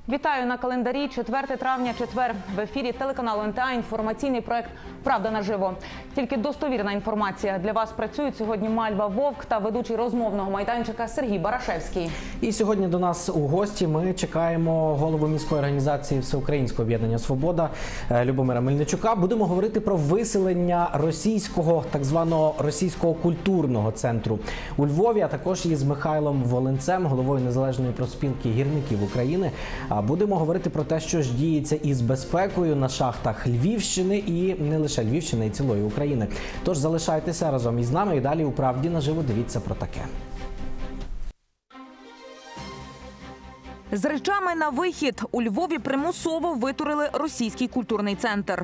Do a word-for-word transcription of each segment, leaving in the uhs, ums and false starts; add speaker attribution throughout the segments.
Speaker 1: Вітаю на календарі. четверте травня, четвер. В ефірі телеканалу ен те а інформаційний проект «Правда наживо». Тільки достовірна інформація. Для вас працюють сьогодні Мальва Вовк та ведучий розмовного майданчика Сергій Барашевський.
Speaker 2: І сьогодні до нас у гості ми чекаємо голову міської організації Всеукраїнського об'єднання «Свобода» Любомира Мельничука. Будемо говорити про виселення російського, так званого російського культурного центру у Львові, а також із Михайлом Волинцем, головою Незалежної профспілки гірників України. Будемо говорити про те, що ж діється із безпекою на шахтах Львівщини і не лише Львівщини, і цілої України. Тож залишайтеся разом із нами і далі у «Правді наживо» дивіться про таке.
Speaker 3: З речами на вихід у Львові примусово витурили російський культурний центр.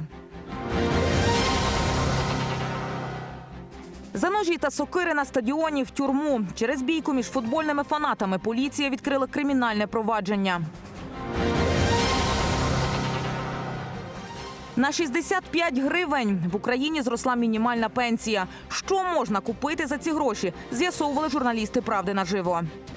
Speaker 3: За ножі та сокири на стадіоні в тюрму. Через бійку між футбольними фанатами поліція відкрила кримінальне провадження. На шістдесят п'ять гривень в Україні зросла мінімальна пенсія. Що можна купити за ці гроші, з'ясовували журналісти «Правди наживо».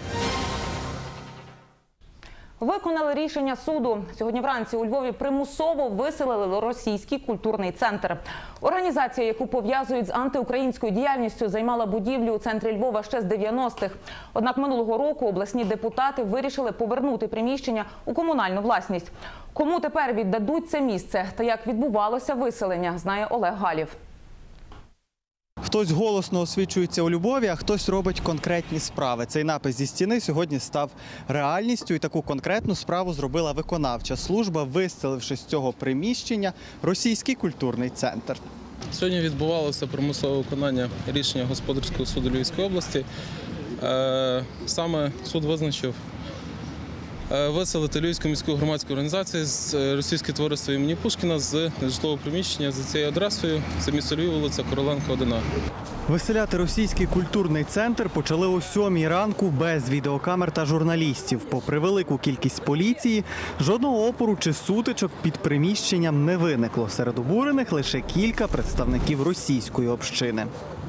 Speaker 1: Виконали рішення суду. Сьогодні вранці у Львові примусово виселили російський культурний центр. Організація, яку пов'язують з антиукраїнською діяльністю, займала будівлю у центрі Львова ще з дев'яностих. Однак минулого року обласні депутати вирішили повернути приміщення у комунальну власність. Кому тепер віддадуть це місце та як відбувалося виселення, знає Олег Галів.
Speaker 4: Хтось голосно освічується у Львові, а хтось робить конкретні справи. Цей напис зі стіни сьогодні став реальністю, і таку конкретну справу зробила виконавча служба, виселивши з цього приміщення російський культурний центр.
Speaker 5: Сьогодні відбувалося примусове виконання рішення Господарського суду Львівської області. Саме суд визначив виселити Львівську міську громадську організацію з російське товариство імені Пушкіна з нежитлового приміщення за цією адресою. Це місто Львів, вулиця Короленка, один А.
Speaker 4: Виселяти російський культурний центр почали о сьомій ранку без відеокамер та журналістів. Попри велику кількість поліції, жодного опору чи сутичок під приміщенням не виникло. Серед обурених лише кілька представників російської общини.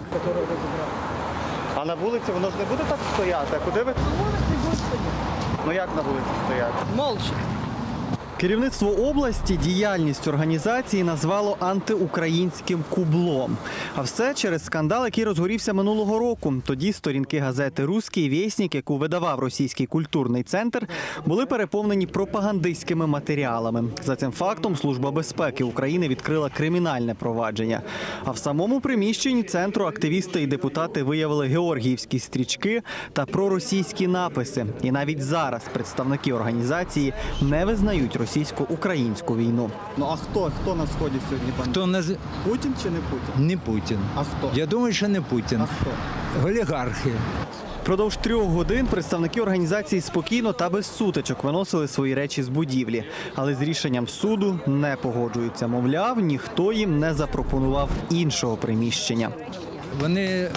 Speaker 4: А на вулиці воно ж не буде так стояти? А куди ви? Ну як на вулиці стояти?
Speaker 6: Молча.
Speaker 4: Керівництво області діяльність організації назвало антиукраїнським кублом. А все через скандал, який розгорівся минулого року. Тоді сторінки газети «Руський вєснік», яку видавав російський культурний центр, були переповнені пропагандистськими матеріалами. За цим фактом Служба безпеки України відкрила кримінальне провадження. А в самому приміщенні центру активісти і депутати виявили георгіївські стрічки та проросійські написи. І навіть зараз представники організації не визнають російсько-українську війну. Ну а хто? Хто на Сході сьогодні?
Speaker 7: Хто на...
Speaker 4: Путін чи не Путін?
Speaker 7: Не Путін.
Speaker 4: А хто?
Speaker 7: Я думаю, що не Путін.
Speaker 4: А хто?
Speaker 7: Олігархи.
Speaker 4: Продовж трьох годин представники організації спокійно та без сутичок виносили свої речі з будівлі. Але з рішенням суду не погоджуються. Мовляв, ніхто їм не запропонував іншого приміщення.
Speaker 7: Вони е,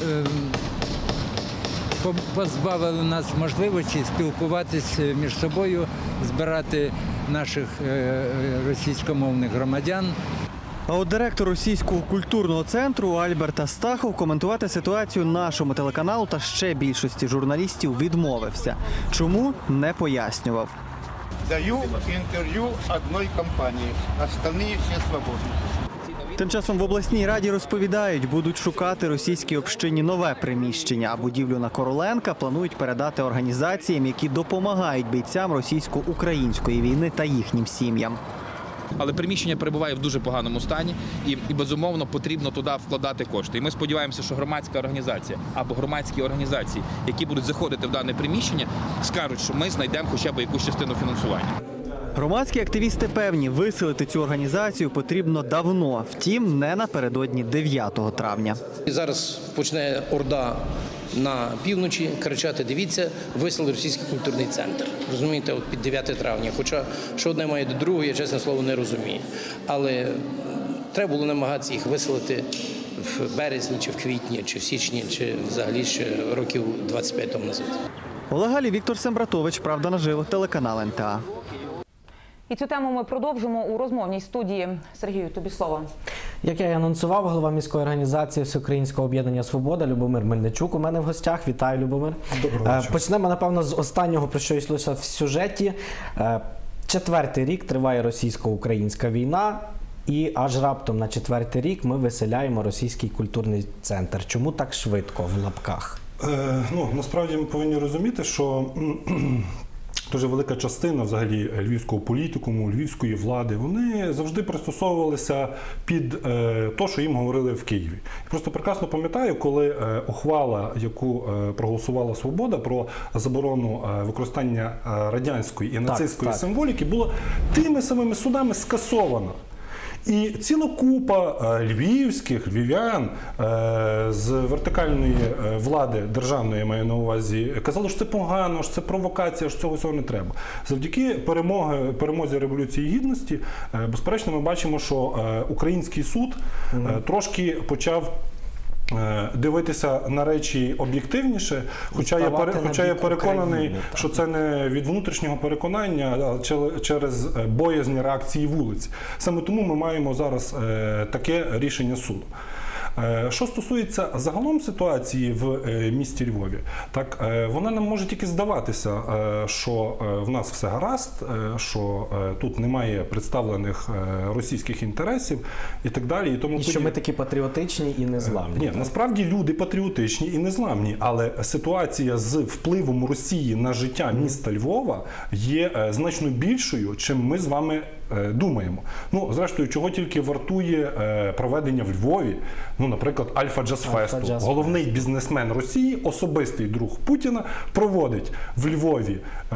Speaker 7: позбавили нас можливості спілкуватися між собою, збирати наших е, російськомовних громадян.
Speaker 4: А от директор російського культурного центру Альберт Астахов коментувати ситуацію нашому телеканалу та ще більшості журналістів відмовився. Чому – не пояснював.
Speaker 8: Даю інтерв'ю одній компанії, остальні всі свободні.
Speaker 4: Тим часом в обласній раді розповідають, будуть шукати російській общині нове приміщення, а будівлю на Короленка планують передати організаціям, які допомагають бійцям російсько-української війни та їхнім сім'ям.
Speaker 9: Але приміщення перебуває в дуже поганому стані і, і, безумовно, потрібно туди вкладати кошти. І ми сподіваємося, що громадська організація або громадські організації, які будуть заходити в дане приміщення, скажуть, що ми знайдемо хоча б якусь частину фінансування.
Speaker 4: Громадські активісти певні, виселити цю організацію потрібно давно, втім, не напередодні дев'ятого травня.
Speaker 6: І зараз почне орда на півночі кричати: дивіться, виселили російський культурний центр. Розумієте, от під дев'яте травня. Хоча, що одне має до другого, я, чесне слово, не розумію. Але треба було намагатися їх виселити в березні, чи в квітні, чи в січні, чи взагалі ще років двадцять п'ять тому назад.
Speaker 4: Олег Галій, Віктор Сембратович, «Правда наживо», телеканал ен те а.
Speaker 1: І цю тему ми продовжимо у розмовній студії. Сергію, тобі слово.
Speaker 2: Як я і анонсував, голова міської організації Всеукраїнського об'єднання «Свобода» Любомир Мельничук у мене в гостях. Вітаю, Любомир.
Speaker 4: Доброго вечора.
Speaker 2: Почнемо, напевно, з останнього, про що йшлося в сюжеті. Четвертий рік триває російсько-українська війна, і аж раптом на четвертий рік ми виселяємо російський культурний центр. Чому так швидко, в лапках?
Speaker 10: Е, ну, насправді ми повинні розуміти, що дуже велика частина взагалі львівського політикуму, львівської влади, вони завжди пристосовувалися під е, те, що їм говорили в Києві. Я просто прекрасно пам'ятаю, коли е, ухвала, яку е, проголосувала «Свобода» про заборону е, використання е, радянської і нацистської
Speaker 2: так.
Speaker 10: символіки, була тими самими судами скасована. І ціла купа е, львівських, львів'ян е, з вертикальної е, влади державної, я маю на увазі, казали, що це погано, що це провокація, що цього всього не треба. Завдяки перемоги, перемозі Революції Гідності, е, безперечно, ми бачимо, що е, український суд е, трошки почав дивитися на речі об'єктивніше, хоча я, пере, хоча я переконаний, України, що це не від внутрішнього переконання, а через боязні реакції вулиць. Саме тому ми маємо зараз таке рішення суду. Що стосується загалом ситуації в місті Львові, так вона нам може тільки здаватися, що в нас все гаразд, що тут немає представлених російських інтересів і так далі. І, тому
Speaker 2: і що ми такі патріотичні і незламні.
Speaker 10: Ні, насправді люди патріотичні і незламні, але ситуація з впливом Росії на життя міста Львова є значно більшою, чим ми з вами думаємо. Ну, зрештою, чого тільки вартує проведення в Львові, ну, наприклад, Альфа Джаз Фесту. Головний бізнесмен Росії, особистий друг Путіна, проводить в Львові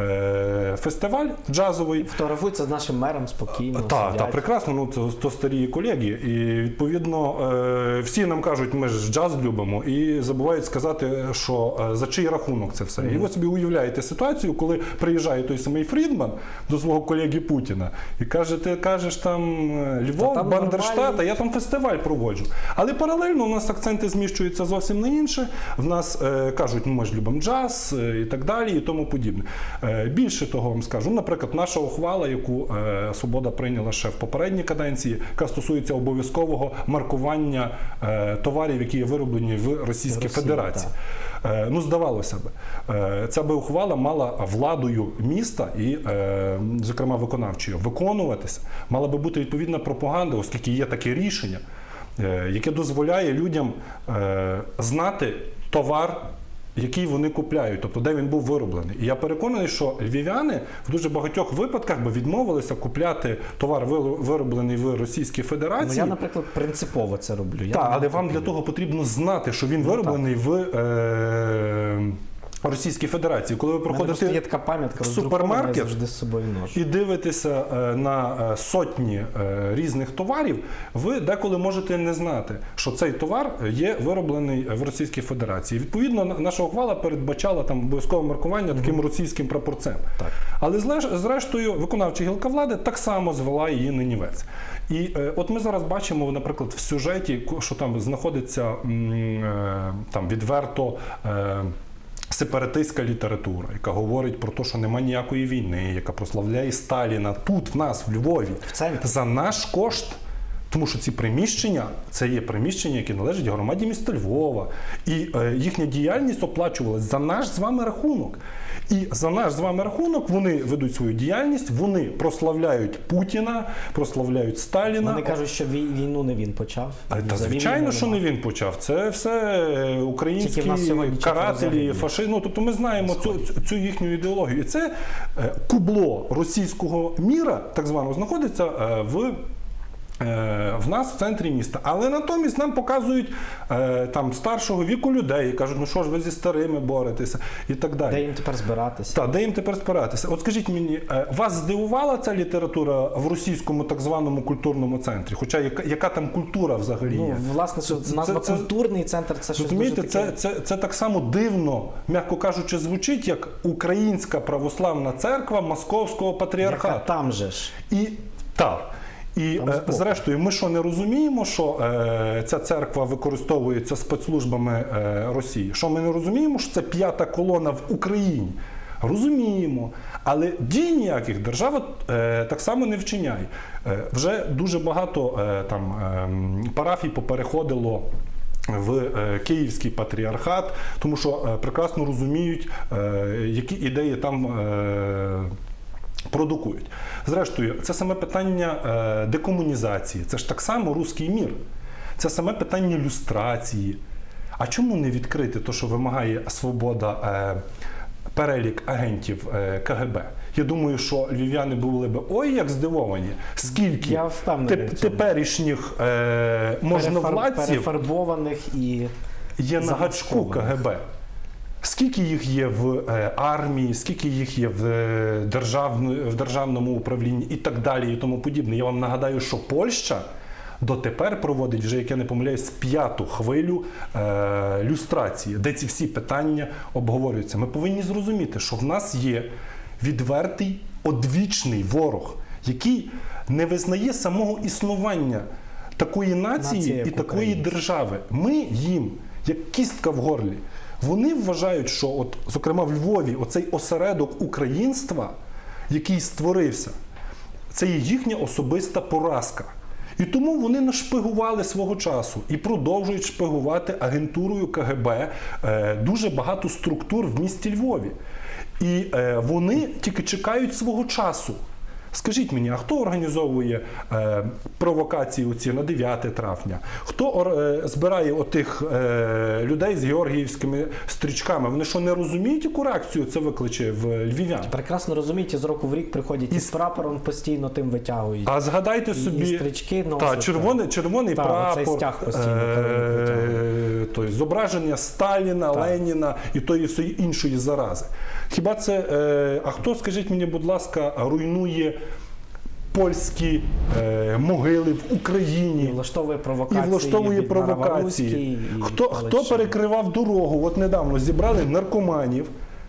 Speaker 10: е, фестиваль джазовий.
Speaker 2: Фотографується з нашим мером спокійно.
Speaker 10: Так, та, прекрасно, ну, це то старі колеги. І, відповідно, е, всі нам кажуть, ми ж джаз любимо, і забувають сказати, що е, за чий рахунок це все. Mm-hmm. І ви собі уявляєте ситуацію, коли приїжджає той самий Фрідман до свого колеги Путіна і каже, ти кажеш там Львов, там Бандерштат, а я там фестиваль проводжу. Але паралельно у нас акценти зміщуються зовсім на інше. В нас е, кажуть, ну ми ж любимо джаз е, і так далі, і тому подібне. Е, більше того вам скажу, наприклад, наша ухвала, яку е, Свобода прийняла ще в попередній каденції, яка стосується обов'язкового маркування е, товарів, які є вироблені в Російській Росії, Федерації. Е, ну, здавалося б, е, ця би ухвала мала владою міста і, е, зокрема, виконавчою виконуватися. Мала би бути відповідна пропаганда, оскільки є таке рішення, яке дозволяє людям е, знати товар, який вони купляють, тобто де він був вироблений. І я переконаний, що львів'яни в дуже багатьох випадках би відмовилися купляти товар, вироблений в Російській Федерації.
Speaker 2: Ну, я, наприклад, принципово це роблю.
Speaker 10: Так, але вам для того потрібно знати, що він вироблений ну, в е, Російській Федерації. Коли ви проходите
Speaker 2: є така пам'ятка,
Speaker 10: в супермаркет
Speaker 2: завжди з собою ношу.
Speaker 10: І дивитеся на сотні різних товарів, ви деколи можете не знати, що цей товар є вироблений в Російській Федерації. Відповідно, наша ухвала передбачала там обов'язкове маркування таким російським прапорцем. Так. Але зрештою виконавча гілка влади так само звела її на нівець. І е, от ми зараз бачимо, наприклад, в сюжеті, що там знаходиться е, там відверто е, сепаратистська література, яка говорить про те, що немає ніякої війни, яка прославляє Сталіна тут, в нас, в Львові, в за наш кошт. Тому що ці приміщення, це є приміщення, які належать громаді міста Львова. І е, їхня діяльність оплачувалась за наш з вами рахунок. І за наш з вами рахунок вони ведуть свою діяльність, вони прославляють Путіна, прославляють Сталіна.
Speaker 2: Вони кажуть, що війну не він почав.
Speaker 10: Та, звичайно, що не він почав. Це все українські карателі, фашисти. Ну, тобто ми знаємо цю, цю їхню ідеологію. І це е, кубло російського міра, так званого, знаходиться е, в в нас в центрі міста. Але натомість нам показують е, там старшого віку людей і кажуть, ну що ж ви зі старими боретеся і так далі.
Speaker 2: Де їм тепер збиратися?
Speaker 10: Так, де їм тепер збиратися. От скажіть мені, е, вас здивувала ця література в російському так званому культурному центрі? Хоча яка, яка там культура взагалі є?
Speaker 2: Ну, власне, це, це, назва це, культурний центр, це щось
Speaker 10: розумієте,
Speaker 2: дуже таке...
Speaker 10: це, це, це так само дивно, м'яко кажучи, звучить, як Українська православна церква Московського патріархату.
Speaker 2: Яка там же ж.
Speaker 10: І так. І, е, зрештою, ми що не розуміємо, що е, ця церква використовується спецслужбами е, Росії? Що ми не розуміємо, що це п'ята колона в Україні? Розуміємо. Але дій ніяких держава е, так само не вчиняє. Е, вже дуже багато е, там, е, парафій попереходило в е, Київський патріархат, тому що е, прекрасно розуміють, е, які ідеї там е, продукують. Зрештою, це саме питання е, декомунізації, це ж так само руський мір. Це саме питання люстрації. А чому не відкрити те, що вимагає свобода, е, перелік агентів е, ка ге бе? Я думаю, що львів'яни були б ой як здивовані, скільки
Speaker 2: Я
Speaker 10: теп, теперішніх е, можновладців
Speaker 2: перефарбованих і
Speaker 10: є на гачку ка ге бе. Скільки їх є в е, армії, скільки їх є в, е, державно, в державному управлінні і так далі і тому подібне. Я вам нагадаю, що Польща дотепер проводить, вже, як я не помиляюсь, п'яту хвилю е, люстрації, де ці всі питання обговорюються. Ми повинні зрозуміти, що в нас є відвертий, одвічний ворог, який не визнає самого існування такої нації
Speaker 2: Нація,
Speaker 10: і такої
Speaker 2: українці.
Speaker 10: держави. Ми їм, як кістка в горлі, вони вважають, що, от, зокрема, в Львові оцей осередок українства, який створився, це є їхня особиста поразка. І тому вони нашпигували свого часу і продовжують шпигувати агентурою ка ге бе е, дуже багато структур в місті Львові. І е, вони тільки чекають свого часу. Скажіть мені, а хто організовує е, провокації оці на дев'яте травня? Хто е, збирає отих е, людей з георгіївськими стрічками? Вони що, не розуміють, яку реакцію це викличе в львів'ян?
Speaker 2: Прекрасно розуміють, з року в рік приходять
Speaker 10: І
Speaker 2: із прапором, постійно тим витягують.
Speaker 10: А згадайте
Speaker 2: І-
Speaker 10: собі,
Speaker 2: і стрічки носять,
Speaker 10: та, червоний, червоний
Speaker 2: та,
Speaker 10: прапор,
Speaker 2: оцей стяг постійно
Speaker 10: е, той, зображення Сталіна,
Speaker 2: Так.
Speaker 10: Леніна і тої всієї іншої зарази. Хіба це, е, а хто, скажіть мені, будь ласка, руйнує польські е, могили в Україні?
Speaker 2: І влаштовує провокації.
Speaker 10: І влаштовує
Speaker 2: від
Speaker 10: провокації.
Speaker 2: Нараваруський, і
Speaker 10: Хто, хто
Speaker 2: Галичини.
Speaker 10: перекривав дорогу? От недавно зібрали наркоманів,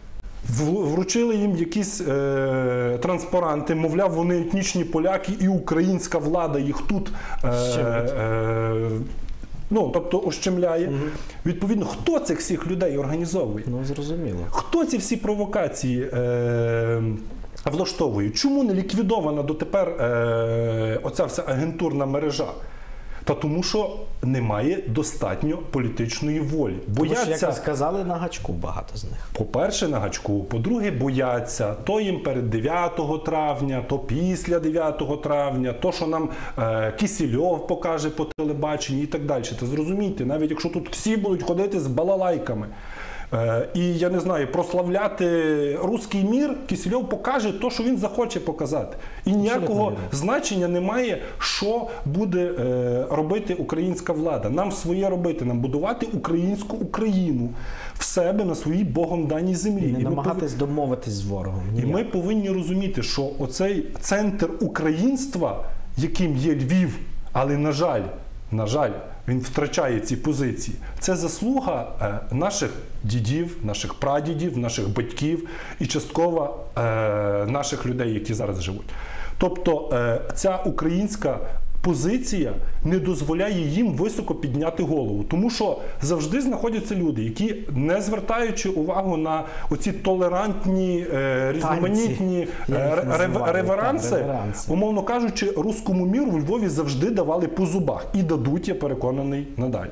Speaker 10: в- вручили їм якісь е, транспаранти, мовляв, вони етнічні поляки і українська влада їх тут е,
Speaker 2: Щемить.
Speaker 10: е, ну, тобто ощемляє. Угу. Відповідно, хто цих всіх людей організовує?
Speaker 2: Ну, зрозуміло.
Speaker 10: Хто ці всі провокації е, влаштовує? Чому не ліквідована дотепер е, оця вся агентурна мережа? Та тому, що немає достатньо політичної волі.
Speaker 2: Тому що, як
Speaker 10: Бояться,
Speaker 2: ви сказали, на гачку багато з них.
Speaker 10: по-перше, на гачку, по-друге, бояться, то їм перед дев'ятого травня, то після дев'ятого травня, то, що нам е, Кісільов покаже по телебаченні і так далі. Та зрозумійте, навіть якщо тут всі будуть ходити з балалайками, е, і, я не знаю, прославляти руський мір, Кісільов покаже те, що він захоче показати. І ніякого
Speaker 2: вірно.
Speaker 10: значення немає, що буде е, робити українська влада. Нам своє робити, нам будувати українську Україну в себе на своїй Богом даній землі.
Speaker 2: І не
Speaker 10: І ми
Speaker 2: намагатись домовитись з ворогом.
Speaker 10: і
Speaker 2: Ніяк.
Speaker 10: ми повинні розуміти, що оцей центр українства, яким є Львів, але, на жаль, на жаль, він втрачає ці позиції. Це заслуга е, наших дідів, наших прадідів, наших батьків і частково е, наших людей, які зараз живуть. Тобто е, ця українська позиція не дозволяє їм високо підняти голову. Тому що завжди знаходяться люди, які, не звертаючи увагу на оці толерантні, е, різноманітні
Speaker 2: Я їх
Speaker 10: е, рев-
Speaker 2: називаю,
Speaker 10: реверанси,
Speaker 2: так, реверанси.
Speaker 10: умовно кажучи, руському міру в Львові завжди давали по зубах. І дадуть, я переконаний, надалі.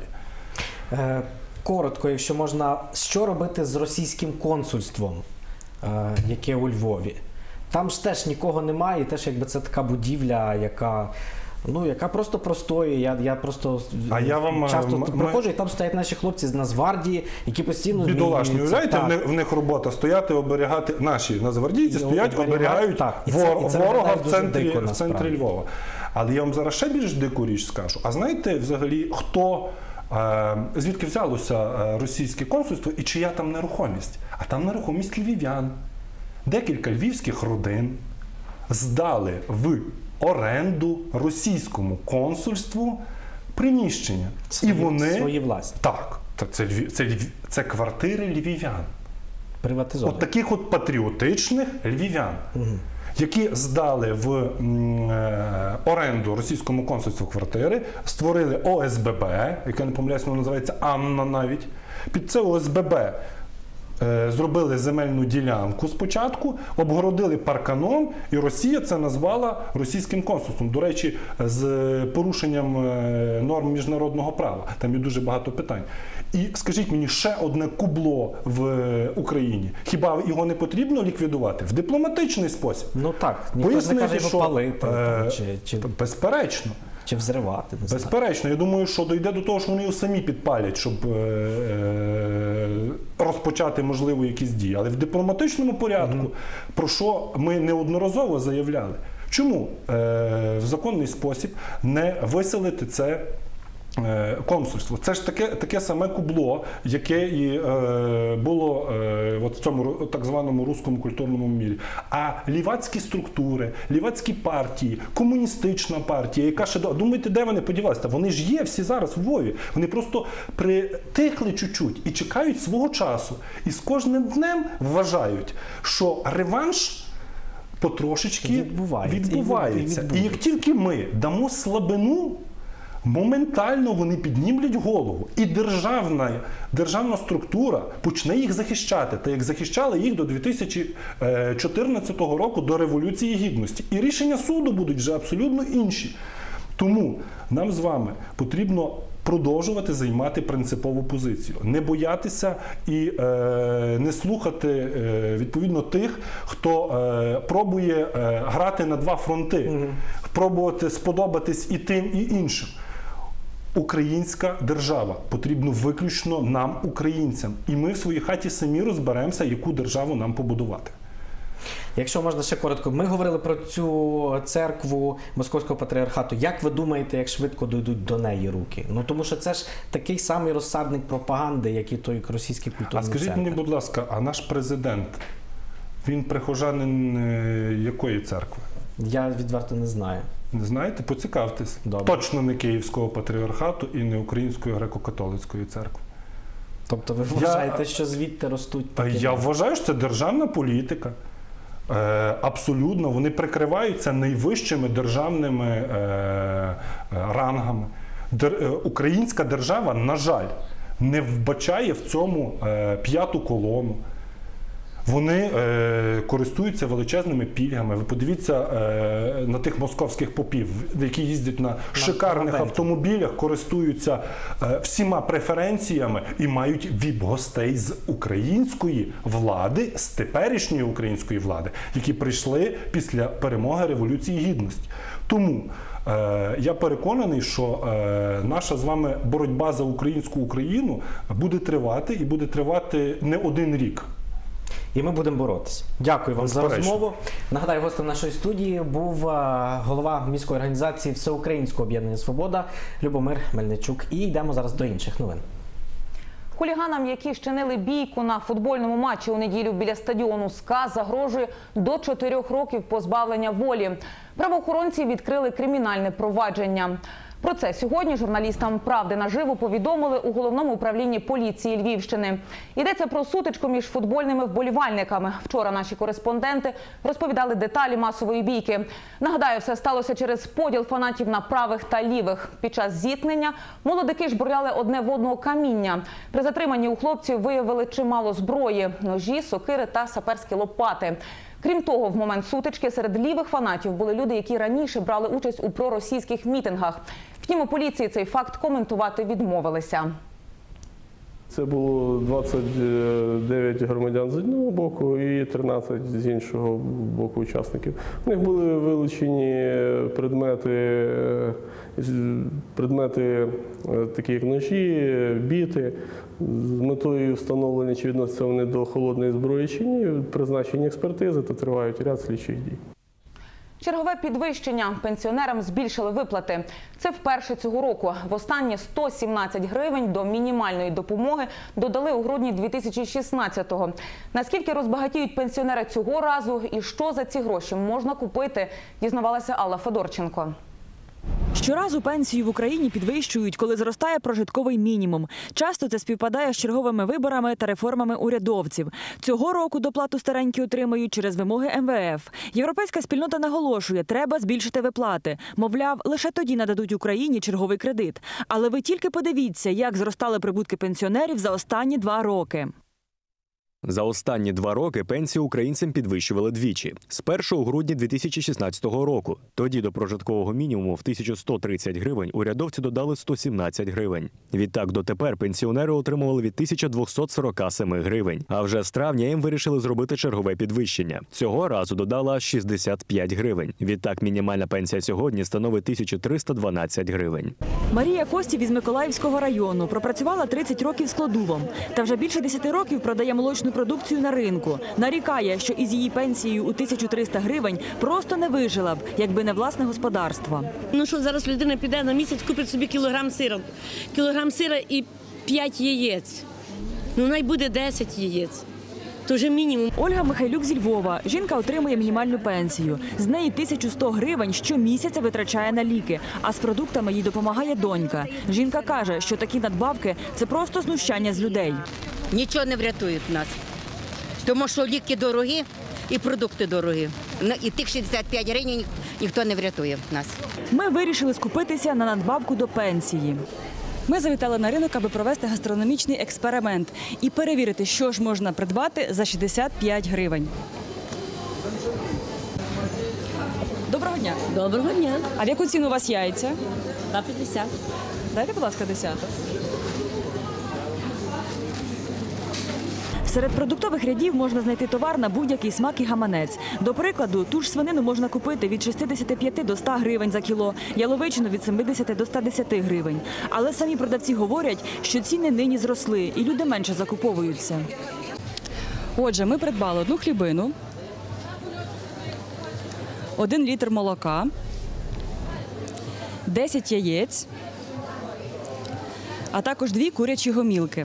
Speaker 2: Е, Коротко, якщо можна, що робити з російським консульством, е, яке у Львові? Там ж теж нікого немає, і теж якби це така будівля, яка, ну, яка просто простоює. Я, я просто
Speaker 10: А я вам,
Speaker 2: часто
Speaker 10: м-
Speaker 2: тут
Speaker 10: ми-
Speaker 2: приходжу, і там стоять наші хлопці з Нацгвардії, які постійно
Speaker 10: Бідолашні,
Speaker 2: змінюються.
Speaker 10: уявляєте,
Speaker 2: Так.
Speaker 10: в них, в них робота стояти, оберігати, наші нацгвардійці
Speaker 2: І
Speaker 10: стоять,
Speaker 2: оберігають,
Speaker 10: оберігають
Speaker 2: так. І це-
Speaker 10: вор-
Speaker 2: і це
Speaker 10: ворога
Speaker 2: виглядає
Speaker 10: в
Speaker 2: дуже
Speaker 10: центрі,
Speaker 2: дико,
Speaker 10: в центрі
Speaker 2: насправді.
Speaker 10: Львова. Але я вам зараз ще більш дику річ скажу. А знаєте взагалі, хто, е, звідки взялося е, російське консульство і чия там нерухомість? А там нерухомість львів'ян. Декілька львівських родин здали в оренду російському консульству приміщення.
Speaker 2: Свої-
Speaker 10: і вони
Speaker 2: свої власні.
Speaker 10: Так, та це, Львів- це, Львів- це квартири львів'ян.
Speaker 2: Приватизовані.
Speaker 10: От таких от патріотичних львів'ян,
Speaker 2: Угу.
Speaker 10: які здали в м, е, оренду російському консульству квартири, створили О С Б Б, яке, не помиляюсь, воно називається Анна навіть. Під це О С Б Б зробили земельну ділянку спочатку, обгородили парканом, і Росія це назвала російським консульством. До речі, з порушенням норм міжнародного права. Там є дуже багато питань. І скажіть мені, ще одне кубло в Україні. Хіба його не потрібно ліквідувати? В дипломатичний спосіб.
Speaker 2: Ну так, ніхто ж не каже його палити. Там, чи, чи...
Speaker 10: Безперечно.
Speaker 2: Чи взривати.
Speaker 10: Безперечно. Я думаю, що дійде до того, що вони його самі підпалять, щоб е- розпочати, можливо, якісь дії. Але в дипломатичному порядку, mm-hmm. про що ми неодноразово заявляли. Чому е- в законний спосіб не виселити це консульство? Це ж таке, таке саме кубло, яке і е, було е, от в цьому так званому руському культурному мірі. А лівацькі структури, лівацькі партії, комуністична партія, яка ще... Думаєте, де вони подівалися? Вони ж є всі зараз в Львові. Вони просто притихли чуть-чуть і чекають свого часу. І з кожним днем вважають, що реванш потрошечки відбувається. відбувається. І, і, і як тільки ми дамо слабину, моментально вони піднімлять голову. І державна, державна структура почне їх захищати, так як захищали їх до дві тисячі чотирнадцятого року, до Революції Гідності. І рішення суду будуть вже абсолютно інші. Тому нам з вами потрібно продовжувати займати принципову позицію. Не боятися і е, не слухати е, відповідно тих, хто е, пробує е, грати на два фронти, угу. пробувати сподобатись і тим, і іншим. Українська держава потрібно виключно нам, українцям. І ми в своїй хаті самі розберемося, яку державу нам побудувати.
Speaker 2: Якщо можна ще коротко, ми говорили про цю церкву Московського патріархату. Як ви думаєте, як швидко дійдуть до неї руки? Ну тому що це ж такий самий розсадник пропаганди, як і той російський культурний центр.
Speaker 10: А скажіть мені, будь ласка, а наш президент, він прихожанин якої церкви?
Speaker 2: Я відверто не знаю.
Speaker 10: Не знаєте? Поцікавтесь.
Speaker 2: Добре.
Speaker 10: Точно не Київського патріархату і не Української греко-католицької церкви.
Speaker 2: Тобто ви вважаєте, я, що звідти ростуть такі?
Speaker 10: Я вважаю, що це державна політика. Е, абсолютно. Вони прикриваються найвищими державними е, рангами. Дер, е, українська держава, на жаль, не вбачає в цьому е, п'яту колону. Вони е, користуються величезними пільгами. Ви подивіться е, на тих московських попів, які їздять на шикарних автомобілях, користуються е, всіма преференціями і мають віп-гостей з української влади, з теперішньої української влади, які прийшли після перемоги Революції Гідності. Тому е, я переконаний, що е, наша з вами боротьба за українську Україну буде тривати і буде тривати не один рік.
Speaker 2: І ми будемо боротися. Дякую вам за розмову. Нагадаю, гостем нашої студії був голова міської організації Всеукраїнського об'єднання «Свобода» Любомир Мельничук. І йдемо зараз до інших новин.
Speaker 1: Хуліганам, які щинили бійку на футбольному матчі у неділю біля стадіону «СКА», загрожує до чотирьох років позбавлення волі. Правоохоронці відкрили кримінальне провадження. Про це сьогодні журналістам «Правди наживо» повідомили у Головному управлінні поліції Львівщини. Йдеться про сутичку між футбольними вболівальниками. Вчора наші кореспонденти розповідали деталі масової бійки. Нагадаю, все сталося через поділ фанатів на правих та лівих. Під час зіткнення молодики жбурляли одне в одного каміння. При затриманні у хлопців виявили чимало зброї – ножі, сокири та саперські лопати. Крім того, в момент сутички серед лівих фанатів були люди, які раніше брали участь у проросійських мітингах. Втім, у поліції цей факт коментувати відмовилися.
Speaker 11: Це було двадцять дев'ять громадян з одного боку і тринадцять з іншого боку учасників. У них були вилучені предмети, предмети такі як ножі, біти. З метою встановлення, чи відносяться вони до холодної зброї чи ні, призначені експертизи та тривають ряд слідчих дій.
Speaker 1: Чергове підвищення. Пенсіонерам збільшили виплати. Це вперше цього року. Востаннє сто сімнадцять гривень до мінімальної допомоги додали у грудні дві тисячі шістнадцятого. Наскільки розбагатіють пенсіонери цього разу і що за ці гроші можна купити, дізнавалася Алла Федорченко.
Speaker 3: Щоразу пенсії в Україні підвищують, коли зростає прожитковий мінімум. Часто це співпадає з черговими виборами та реформами урядовців. Цього року доплату старенькі отримають через вимоги ем ве еф. Європейська спільнота наголошує, треба збільшити виплати. Мовляв, лише тоді нададуть Україні черговий кредит. Але ви тільки подивіться, як зростали прибутки пенсіонерів за останні два роки.
Speaker 12: За останні два роки пенсію українцям підвищували двічі. Спершу у грудні дві тисячі шістнадцятого року. Тоді до прожиткового мінімуму в тисячу сто тридцять гривень урядовці додали сто сімнадцять гривень. Відтак дотепер пенсіонери отримували від тисячі двохсот сорока семи гривень. А вже з травня їм вирішили зробити чергове підвищення. Цього разу додала аж шістдесят п'ять гривень. Відтак мінімальна пенсія сьогодні становить тисячу триста дванадцять гривень.
Speaker 3: Марія Костів із Миколаївського району пропрацювала тридцять років складувом. Та вже більше десяти років продає молочну продукцію на ринку. Нарікає, що із її пенсією у тисячу триста гривень просто не вижила б, якби не власне господарство.
Speaker 13: Ну що зараз людина піде на місяць, купить собі кілограм сира, кілограм сира і п'ять яєць. Ну, най буде десять яєць. То вже мінімум.
Speaker 3: Ольга Михайлюк зі Львова. Жінка отримує мінімальну пенсію. З неї тисячу сто гривень щомісяця витрачає на ліки, а з продуктами їй допомагає донька. Жінка каже, що такі надбавки – це просто знущання з людей.
Speaker 14: Нічого не врятують нас, тому що ліки дорогі і продукти дорогі. І тих шістдесят п'ять гривень ніхто не врятує нас.
Speaker 3: Ми вирішили скупитися на надбавку до пенсії. Ми завітали на ринок, аби провести гастрономічний експеримент і перевірити, що ж можна придбати за шістдесят п'ять гривень. Доброго дня.
Speaker 13: Доброго дня.
Speaker 3: А в яку ціну у вас яйця?
Speaker 13: два п'ятдесят.
Speaker 3: Дайте, будь ласка, десяток. Серед продуктових рядів можна знайти товар на будь-який смак і гаманець. До прикладу, ту ж свинину можна купити від шістдесят п'ять до ста гривень за кіло, яловичину від сімдесят до ста десяти гривень. Але самі продавці говорять, що ціни нині зросли і люди менше закуповуються. Отже, ми придбали одну хлібину, один літр молока, десять яєць, а також дві курячі гомілки.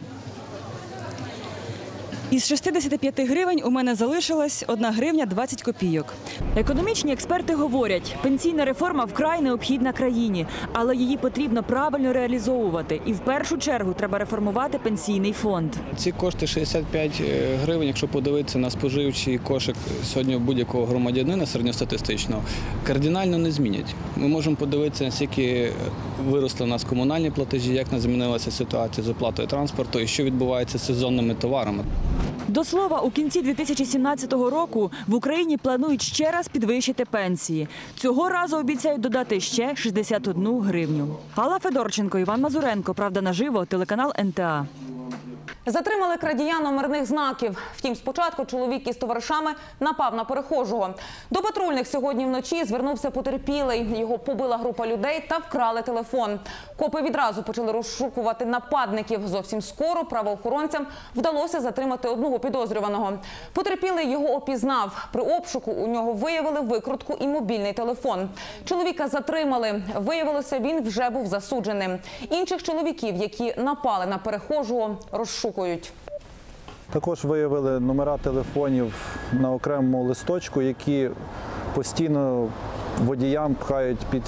Speaker 3: Із шістдесят п'ять гривень у мене залишилась одна гривня двадцять копійок. Економічні експерти говорять, пенсійна реформа вкрай необхідна країні, але її потрібно правильно реалізовувати. І в першу чергу треба реформувати пенсійний фонд.
Speaker 15: Ці кошти шістдесят п'ять гривень, якщо подивитися на споживчий кошик сьогодні будь-якого громадянина середньостатистичного, кардинально не змінять. Ми можемо подивитися, наскільки виросли у нас комунальні платежі, як не змінилася ситуація з оплатою транспорту і що відбувається з сезонними товарами.
Speaker 3: До слова, у кінці дві тисячі сімнадцятого року в Україні планують ще раз підвищити пенсії. Цього разу обіцяють додати ще шістдесят одну гривню. Алла Федорченко, Іван Мазуренко. Правда наживо, телеканал ен те а.
Speaker 1: Затримали крадія номерних знаків. Втім, спочатку чоловік із товаришами напав на перехожого. До патрульних сьогодні вночі звернувся потерпілий. Його побила група людей та вкрали телефон. Копи відразу почали розшукувати нападників. Зовсім скоро правоохоронцям вдалося затримати одного підозрюваного. Потерпілий його опізнав. При обшуку у нього виявили викрутку і мобільний телефон. Чоловіка затримали. Виявилося, він вже був засудженим. Інших чоловіків, які напали на перехожого, розшукують.
Speaker 16: Також виявили номера телефонів на окремому листочку, які постійно водіям пхають під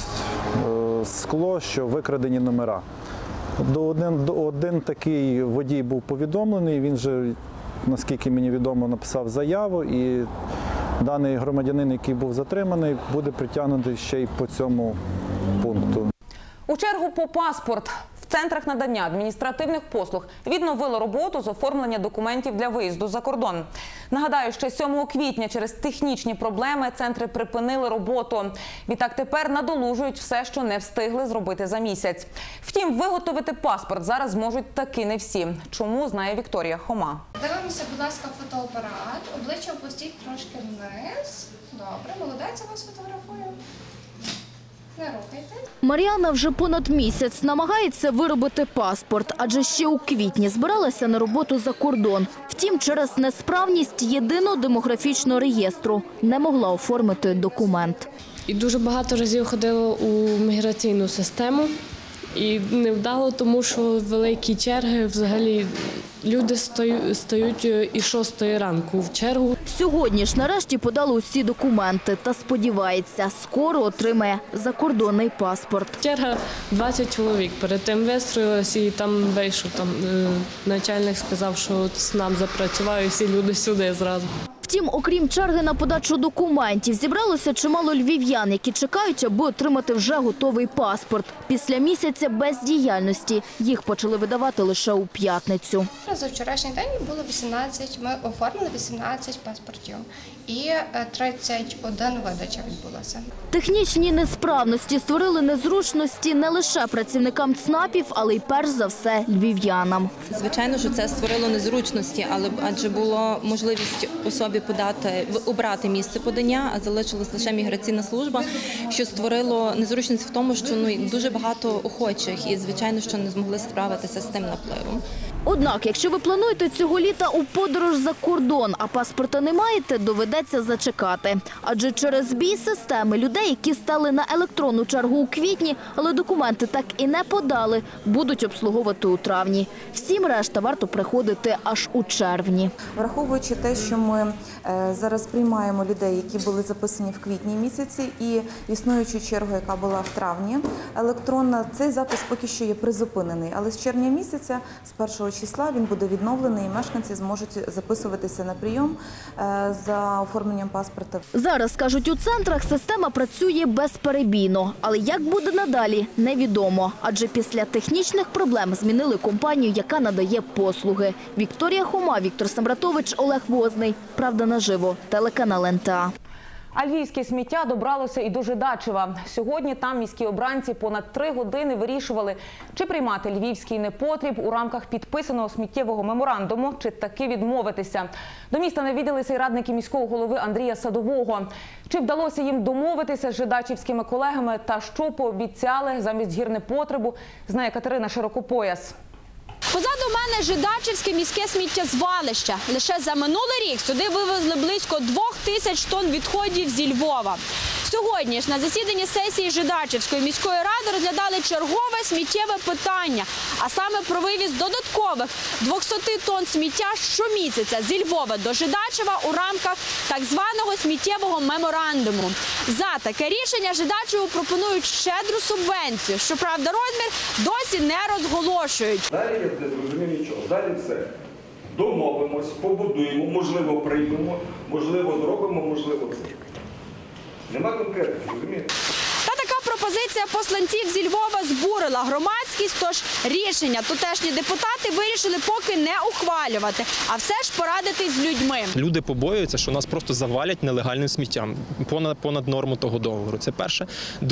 Speaker 16: скло, що викрадені номера. Один, один такий водій був повідомлений, він же, наскільки мені відомо, написав заяву, і даний громадянин, який був затриманий, буде притягнутий ще й по цьому пункту.
Speaker 1: У чергу по паспорт. В центрах надання адміністративних послуг відновили роботу з оформлення документів для виїзду за кордон. Нагадаю, ще сьомого квітня через технічні проблеми центри припинили роботу. Відтак тепер надолужують все, що не встигли зробити за місяць. Втім, виготовити паспорт зараз зможуть таки не всі. Чому, знає Вікторія Хома.
Speaker 17: Дивимося, будь ласка, фотоапарат. Обличчя опустіть трошки вниз. Добре, молодець, я вас фотографую. Не рухайте.
Speaker 18: Мар'яна вже понад місяць намагається виробити паспорт, адже ще у квітні збиралася на роботу за кордон. Втім, через несправність єдиного демографічного реєстру не могла оформити документ.
Speaker 19: І дуже багато разів ходила у міграційну систему. І невдало, тому що великі черги, взагалі люди стають і шостої ранку в чергу.
Speaker 18: Сьогодні ж нарешті подали усі документи та сподівається, скоро отримає закордонний паспорт.
Speaker 19: Черга двадцять чоловік. Перед тим вистроїлася і там вийшов. Там начальник сказав, що з нам запрацював і всі люди сюди зразу.
Speaker 18: Втім, окрім черги на подачу документів, зібралося чимало львів'ян, які чекають, аби отримати вже готовий паспорт. Після місяця бездіяльності їх почали видавати лише у п'ятницю.
Speaker 17: За вчорашній день було вісімнадцять, ми оформили вісімнадцять паспортів і тридцять одна видача відбулася.
Speaker 18: Технічні несправності створили незручності не лише працівникам ЦНАПів, але й перш за все львів'янам.
Speaker 20: Звичайно, що це створило незручності, але адже було можливість особі подати, обрати місце подання, а залишилась лише міграційна служба, що створило незручність в тому, що ну, дуже багато охочих і, звичайно, що не змогли справитися з тим напливом.
Speaker 18: Однак, якщо ви плануєте цього літа у подорож за кордон, а паспорта не маєте, доведеться зачекати. Адже через збій системи людей, які стали на електронну чергу у квітні, але документи так і не подали, будуть обслуговувати у травні. Всім решта варто приходити аж у червні.
Speaker 21: Враховуючи те, що ми зараз приймаємо людей, які були записані в квітні місяці, і існуючу чергу, яка була в травні, електронна, цей запис поки що є призупинений. Але з червня місяця, з першого числа, він буде відновлений і мешканці зможуть записуватися на прийом за оформленням паспорта.
Speaker 18: Зараз, кажуть, у центрах система працює безперебійно. Але як буде надалі, невідомо. Адже після технічних проблем змінили компанію, яка надає послуги. Вікторія Хома, Віктор Самбратович, Олег Возний. Правда наживо. Телеканал ен те а.
Speaker 1: А львівське сміття добралося і до Жидачева. Сьогодні там міські обранці понад три години вирішували, чи приймати львівський непотріб у рамках підписаного сміттєвого меморандуму, чи таки відмовитися. До міста навідалися й радники міського голови Андрія Садового. Чи вдалося їм домовитися з жидачівськими колегами та що пообіцяли замість гірнепотребу, знає Катерина Широкопояс.
Speaker 22: Позаду мене Жидачівське міське сміттєзвалище. Лише за минулий рік сюди вивезли близько двох тисяч тонн відходів зі Львова. Сьогодні ж на засіданні сесії Жидачівської міської ради розглядали чергове сміттєве питання, а саме про вивіз додаткових двохсот тонн сміття щомісяця зі Львова до Жидачева у рамках так званого сміттєвого меморандуму. За таке рішення Жидачеву пропонують щедру субвенцію. Щоправда, розмір досі не розголошують.
Speaker 23: Далі я не зрозумів нічого. Далі все. Домовимось, побудуємо, можливо, приймемо, можливо, зробимо, можливо, це. Нема конкретики, розумієте?
Speaker 22: Та така пропозиція посланців зі Львова збурила громадськість, тож рішення тутешні депутати вирішили поки не ухвалювати, а все ж порадитись з людьми.
Speaker 24: Люди побоюються, що нас просто завалять нелегальним сміттям понад, понад норму того договору. Це перше.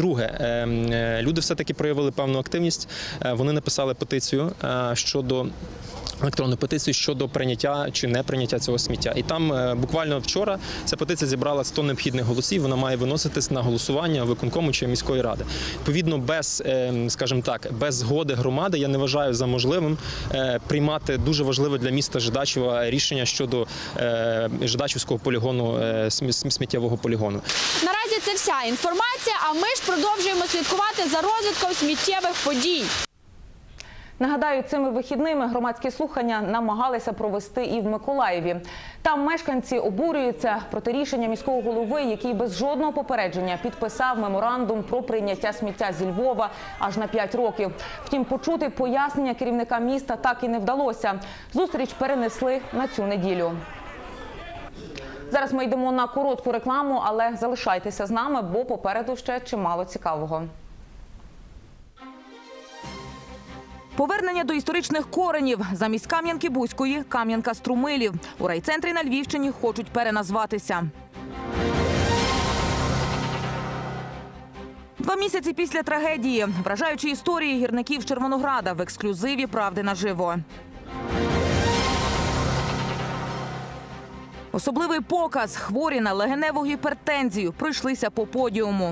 Speaker 24: Друге, люди все-таки проявили певну активність. Вони написали петицію щодо електронну петицію щодо прийняття чи не прийняття цього сміття. І там буквально вчора ця петиція зібрала сто необхідних голосів, вона має виноситись на голосування виконкому чи міської ради. Відповідно, без, скажімо так, без згоди громади я не вважаю за можливим приймати дуже важливе для міста Жидачева рішення щодо Жидачівського полігону, сміттєвого полігону.
Speaker 22: Наразі це вся інформація, а ми ж продовжуємо слідкувати за розвитком сміттєвих подій.
Speaker 1: Нагадаю, цими вихідними громадські слухання намагалися провести і в Миколаєві. Там мешканці обурюються проти рішення міського голови, який без жодного попередження підписав меморандум про прийняття сміття зі Львова аж на п'ять років. Втім, почути пояснення керівника міста так і не вдалося. Зустріч перенесли на цю неділю. Зараз ми йдемо на коротку рекламу, але залишайтеся з нами, бо попереду ще чимало цікавого.
Speaker 3: Повернення до історичних коренів. Замість Кам'янки-Бузької – Кам'янка-Струмилів. У райцентрі на Львівщині хочуть переназватися. Два місяці після трагедії. Вражаючі історії гірників з Червонограда в ексклюзиві «Правди наживо». Особливий показ. Хворі на легеневу гіпертензію пройшлися по подіуму.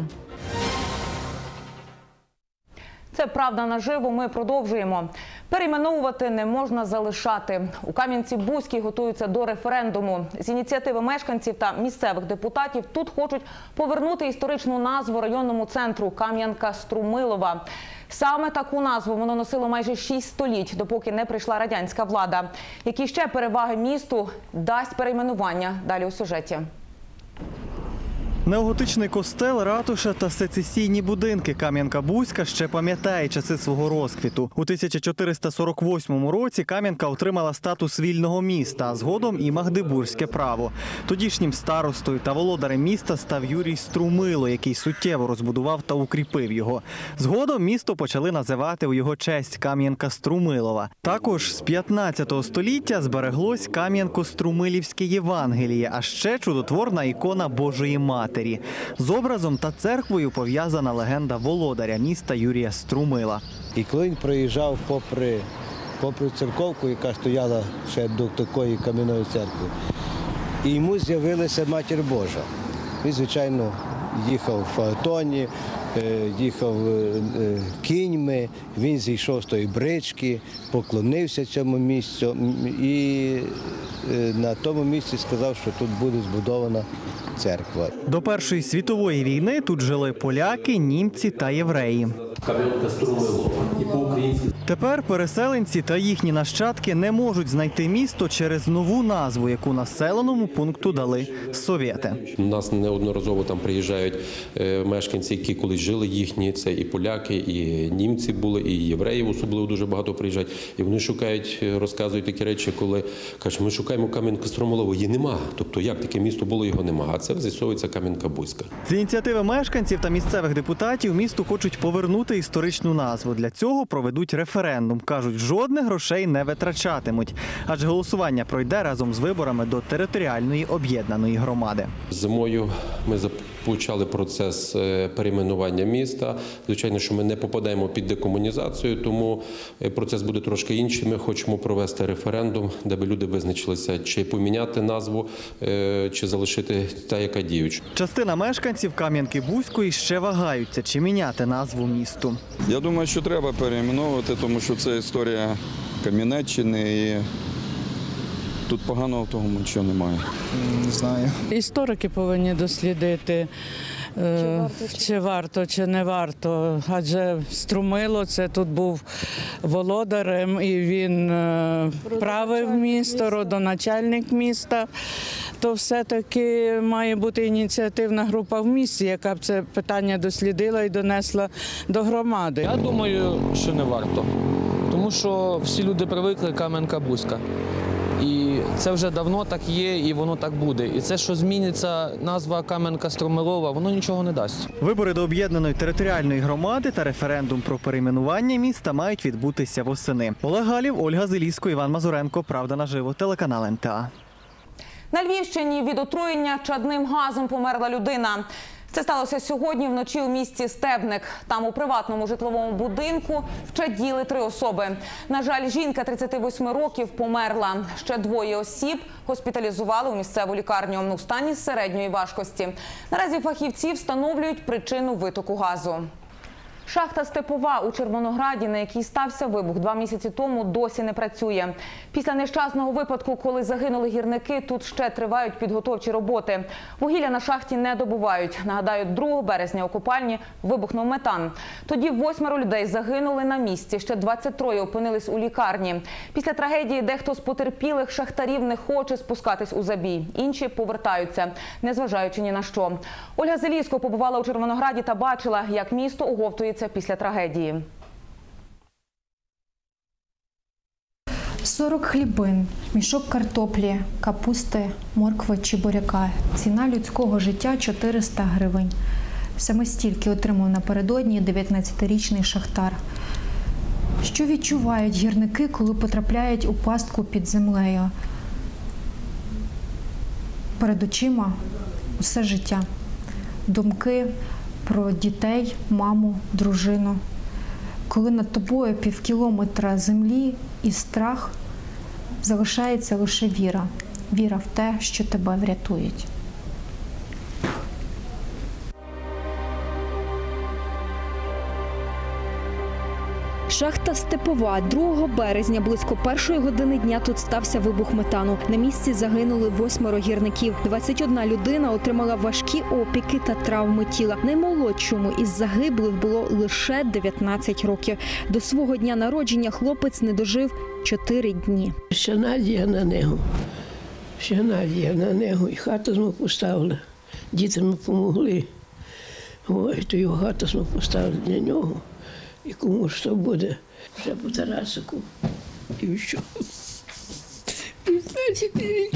Speaker 1: Це «Правда наживо», ми продовжуємо. Перейменовувати не можна залишати. У Кам'янці-Бузькій готуються до референдуму. З ініціативи мешканців та місцевих депутатів тут хочуть повернути історичну назву районному центру Кам'янка-Струмилова. Саме таку назву воно носило майже шість століть, допоки не прийшла радянська влада. Які ще переваги місту дасть перейменування? Далі у сюжеті.
Speaker 4: Неоготичний костел, ратуша та сецесійні будинки. Кам'янка-Бузька ще пам'ятає часи свого розквіту. У тисяча чотириста сорок восьмому році Кам'янка отримала статус вільного міста, а згодом і магдебурзьке право. Тодішнім старостою та володарем міста став Юрій Струмило, який суттєво розбудував та укріпив його. Згодом місто почали називати у його честь Кам'янка-Струмилова. Також з п'ятнадцятого століття збереглось Кам'янко-Струмилівське Євангеліє, а ще чудотворна ікона Божої Матері. З образом та церквою пов'язана легенда володаря міста Юрія Струмила.
Speaker 5: І коли він проїжджав попри, попри церковку, яка стояла ще до такої кам'яної церкви, і йому з'явилася Матір Божа. Він, звичайно, їхав в фаетоні, їхав кіньми, він зійшов з тої брички, поклонився цьому місцю і на тому місці сказав, що тут буде збудована церква.
Speaker 4: До Першої світової війни тут жили поляки, німці та євреї.
Speaker 7: Кам'янка-Струмилова. І по-українськи.
Speaker 4: Тепер переселенці та їхні нащадки не можуть знайти місто через нову назву, яку населеному пункту дали совєти.
Speaker 7: У нас неодноразово там приїжджають мешканці, які колись жили їхні. Це і поляки, і німці були, і євреїв особливо дуже багато приїжджають. І вони шукають, розказують такі речі, коли кажуть, ми шукаємо Кам'янка-Струмилова, її нема. Тобто як таке місто було, його нема. А це з'ясовується Кам'янка-Бузька.
Speaker 4: З ініціативи мешканців та місцевих депутатів місту хочуть повернути історичну назву. Для цього проведуть референдум. Кажуть, жодних грошей не витрачатимуть, адже голосування пройде разом з виборами до територіальної об'єднаної громади.
Speaker 7: Зимою ми почали процес перейменування міста. Звичайно, що ми не попадаємо під декомунізацію, тому процес буде трошки інший. Ми хочемо провести референдум, де би люди визначилися, чи поміняти назву, чи залишити та, яка діюча.
Speaker 4: Частина мешканців Кам'янки-Бузької ще вагаються, чи міняти назву місту.
Speaker 8: Я думаю, що треба перейменовувати, тому що це історія Кам'янеччини і тут поганого в тому нічого немає.
Speaker 9: Не знаю.
Speaker 25: Історики повинні дослідити, чи варто, чи, чи варто, чи не варто. Адже Струмило це тут був володарем, і він правив місто, родоначальник міста. То все-таки має бути ініціативна група в місті, яка б це питання дослідила і донесла до громади.
Speaker 26: Я думаю, що не варто, тому що всі люди привикли Кам'янка-Бузька. І це вже давно так є, і воно так буде. І це, що зміниться назва Кам'янка-Струмилова, воно нічого не дасть.
Speaker 4: Вибори до об'єднаної територіальної громади та референдум про перейменування міста мають відбутися восени. Олег Галів, Ольга Зелісько, Іван Мазуренко. Правда наживо. Телеканал ен те а.
Speaker 1: На Львівщині від отруєння чадним газом померла людина. Це сталося сьогодні вночі у місті Стебник. Там у приватному житловому будинку вчаділи три особи. На жаль, жінка тридцяти восьми років померла. Ще двоє осіб госпіталізували у місцеву лікарню у стані середньої важкості. Наразі фахівці встановлюють причину витоку газу. Шахта «Степова» у Червонограді, на якій стався вибух два місяці тому, досі не працює. Після нещасного випадку, коли загинули гірники, тут ще тривають підготовчі роботи. Вугілля на шахті не добувають. Нагадаю, другого березня у копальні вибухнув метан. Тоді восьмеро людей загинули на місці, ще двадцять троє опинились у лікарні. Після трагедії дехто з потерпілих шахтарів не хоче спускатись у забій. Інші повертаються, незважаючи ні на що. Ольга Зелісько побувала у Червонограді та бачила, як місто оговтується після трагедії.
Speaker 27: сорок хлібин, мішок картоплі, капусти, моркви чи буряка. Ціна людського життя – чотириста гривень. Саме стільки отримав напередодні дев'ятнадцятирічний шахтар. Що відчувають гірники, коли потрапляють у пастку під землею? Перед очима усе життя. Думки про дітей, маму, дружину. Коли над тобою півкілометра землі і страх, залишається лише віра. Віра в те, що тебе врятують.
Speaker 28: Шахта «Степова». другого березня близько першої години дня тут стався вибух метану. На місці загинули восьмеро гірників. двадцять одна людина отримала важкі опіки та травми тіла. Наймолодшому із загиблих було лише дев'ятнадцять років. До свого дня народження хлопець не дожив чотири дні.
Speaker 29: Ще надія на нього. Ще надія на нього. І хату ми поставили.
Speaker 2: дітям допомогли. Ой, то його хату ми поставили для нього. І кому що буде, вже по Тарасику. І що? п'ятнадцять рік.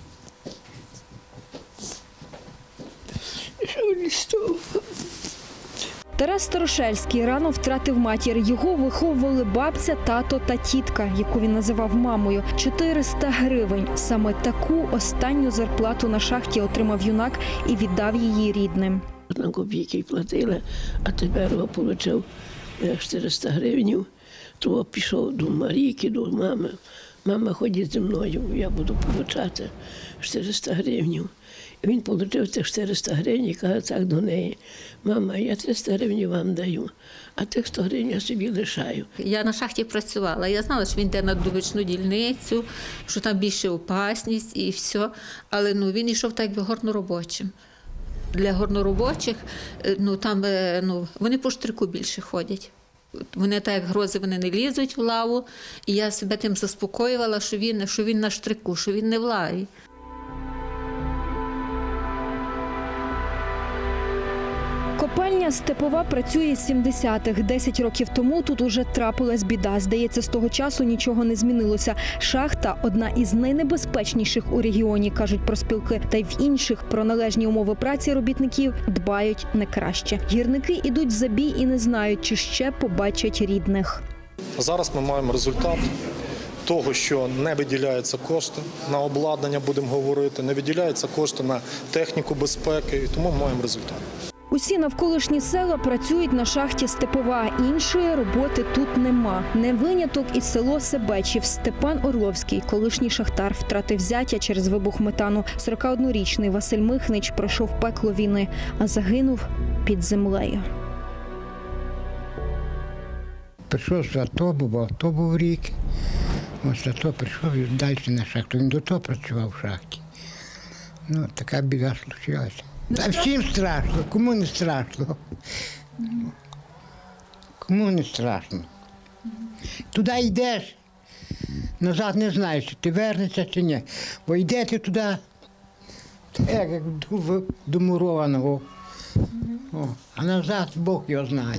Speaker 2: Що лістов?
Speaker 28: Тарас Старошельський рано втратив матір. Його виховували бабця, тато та тітка, яку він називав мамою. чотириста гривень. Саме таку останню зарплату на шахті отримав юнак і віддав її рідним.
Speaker 2: На копійки платили, а тепер я отримав чотириста гривень. То пішов до Марійки, до мами. Мама, ходіть зі мною, я буду отримати чотириста гривень. І він отримав тих чотириста гривень і каже так до неї: мама, я триста гривень вам даю, а тих сто гривень я собі лишаю.
Speaker 6: Я на шахті працювала, я знала, що він йде на добичну дільницю, що там більше опасність і все, але ну, він йшов так якби горноробочим. Для горноробочих, ну, там, ну, вони по штрику більше ходять. Вони так, як грози, вони не лізуть в лаву, і я себе тим заспокоювала, що він, що він на штрику, що він не в лаві.
Speaker 28: Копальня «Степова» працює з сімдесятих. Десять років тому тут уже трапилась біда. Здається, з того часу нічого не змінилося. Шахта – одна із найнебезпечніших у регіоні, кажуть профспілки. Та й в інших про належні умови праці робітників дбають не краще. Гірники ідуть в забій і не знають, чи ще побачать рідних.
Speaker 9: Зараз ми маємо результат того, що не виділяються кошти на обладнання, будемо говорити, не виділяються кошти на техніку безпеки, і тому ми маємо результат.
Speaker 28: Усі навколишні села працюють на шахті «Степова». Іншої роботи тут нема. Не виняток і село Себечів. Степан Орловський, колишній шахтар, втратив зятя через вибух метану. сорокаоднорічний Василь Михнич пройшов пекло війни, а загинув під землею.
Speaker 10: Прийшов з АТО, був АТО був рік. Ось АТО прийшов і далі на шахту. Він до того працював в шахті. Ну, така біда случилася. Та всім страшно, кому не страшно. Кому не страшно. Туди йдеш, назад не знаєш, чи ти вернешся чи ні. Бо йдете туди, як до мурованого, О, а назад Бог його знає.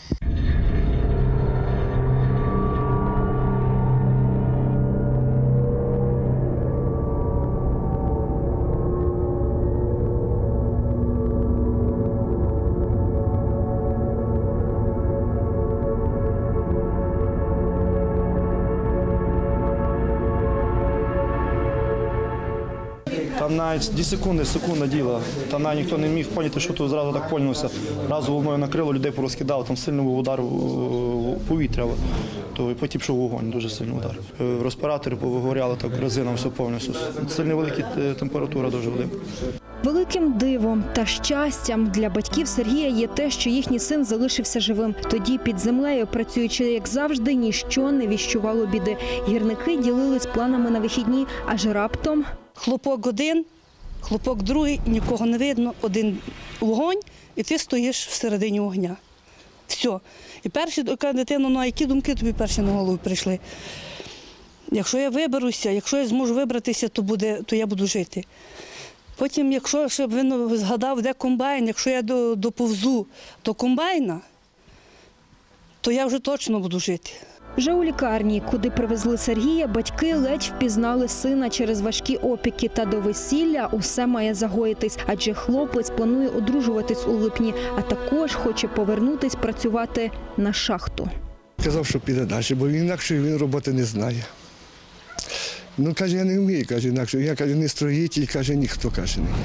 Speaker 11: Там навіть дві секунди, секунда діла. Там навіть ніхто не міг поняти, що тут зразу так польнувся. Разу волною накрило, людей порозкидало, там сильний був удар повітря. То і потім пішов вогонь, дуже сильний удар. В респіраторі повигоряло так резина, все повністю. Сильна велика температура дуже велика.
Speaker 28: Великим дивом та щастям для батьків Сергія є те, що їхній син залишився живим. Тоді під землею, працюючи як завжди, ніщо не віщувало біди. Гірники ділились планами на вихідні, аж раптом...
Speaker 12: Хлопок один, хлопок другий, нікого не видно, один вогонь, і ти стоїш всередині вогня. Все. І перші, дитина, ну а які думки тобі перші на голову прийшли? Якщо я виберуся, якщо я зможу вибратися, то, буде, то я буду жити. Потім, якщо щоб він згадав, де комбайн, якщо я доповзу до комбайна, то я вже точно буду жити.
Speaker 28: Вже у лікарні, куди привезли Сергія, батьки ледь впізнали сина через важкі опіки. Та до весілля усе має загоїтись, адже хлопець планує одружуватись у липні, а також хоче повернутись працювати на шахту.
Speaker 13: Казав, що піде далі, бо інакше він роботи не знає. Ну, каже, я не вмію, каже, інакше. Я, каже, не строїтель, каже, ніхто, каже, не є.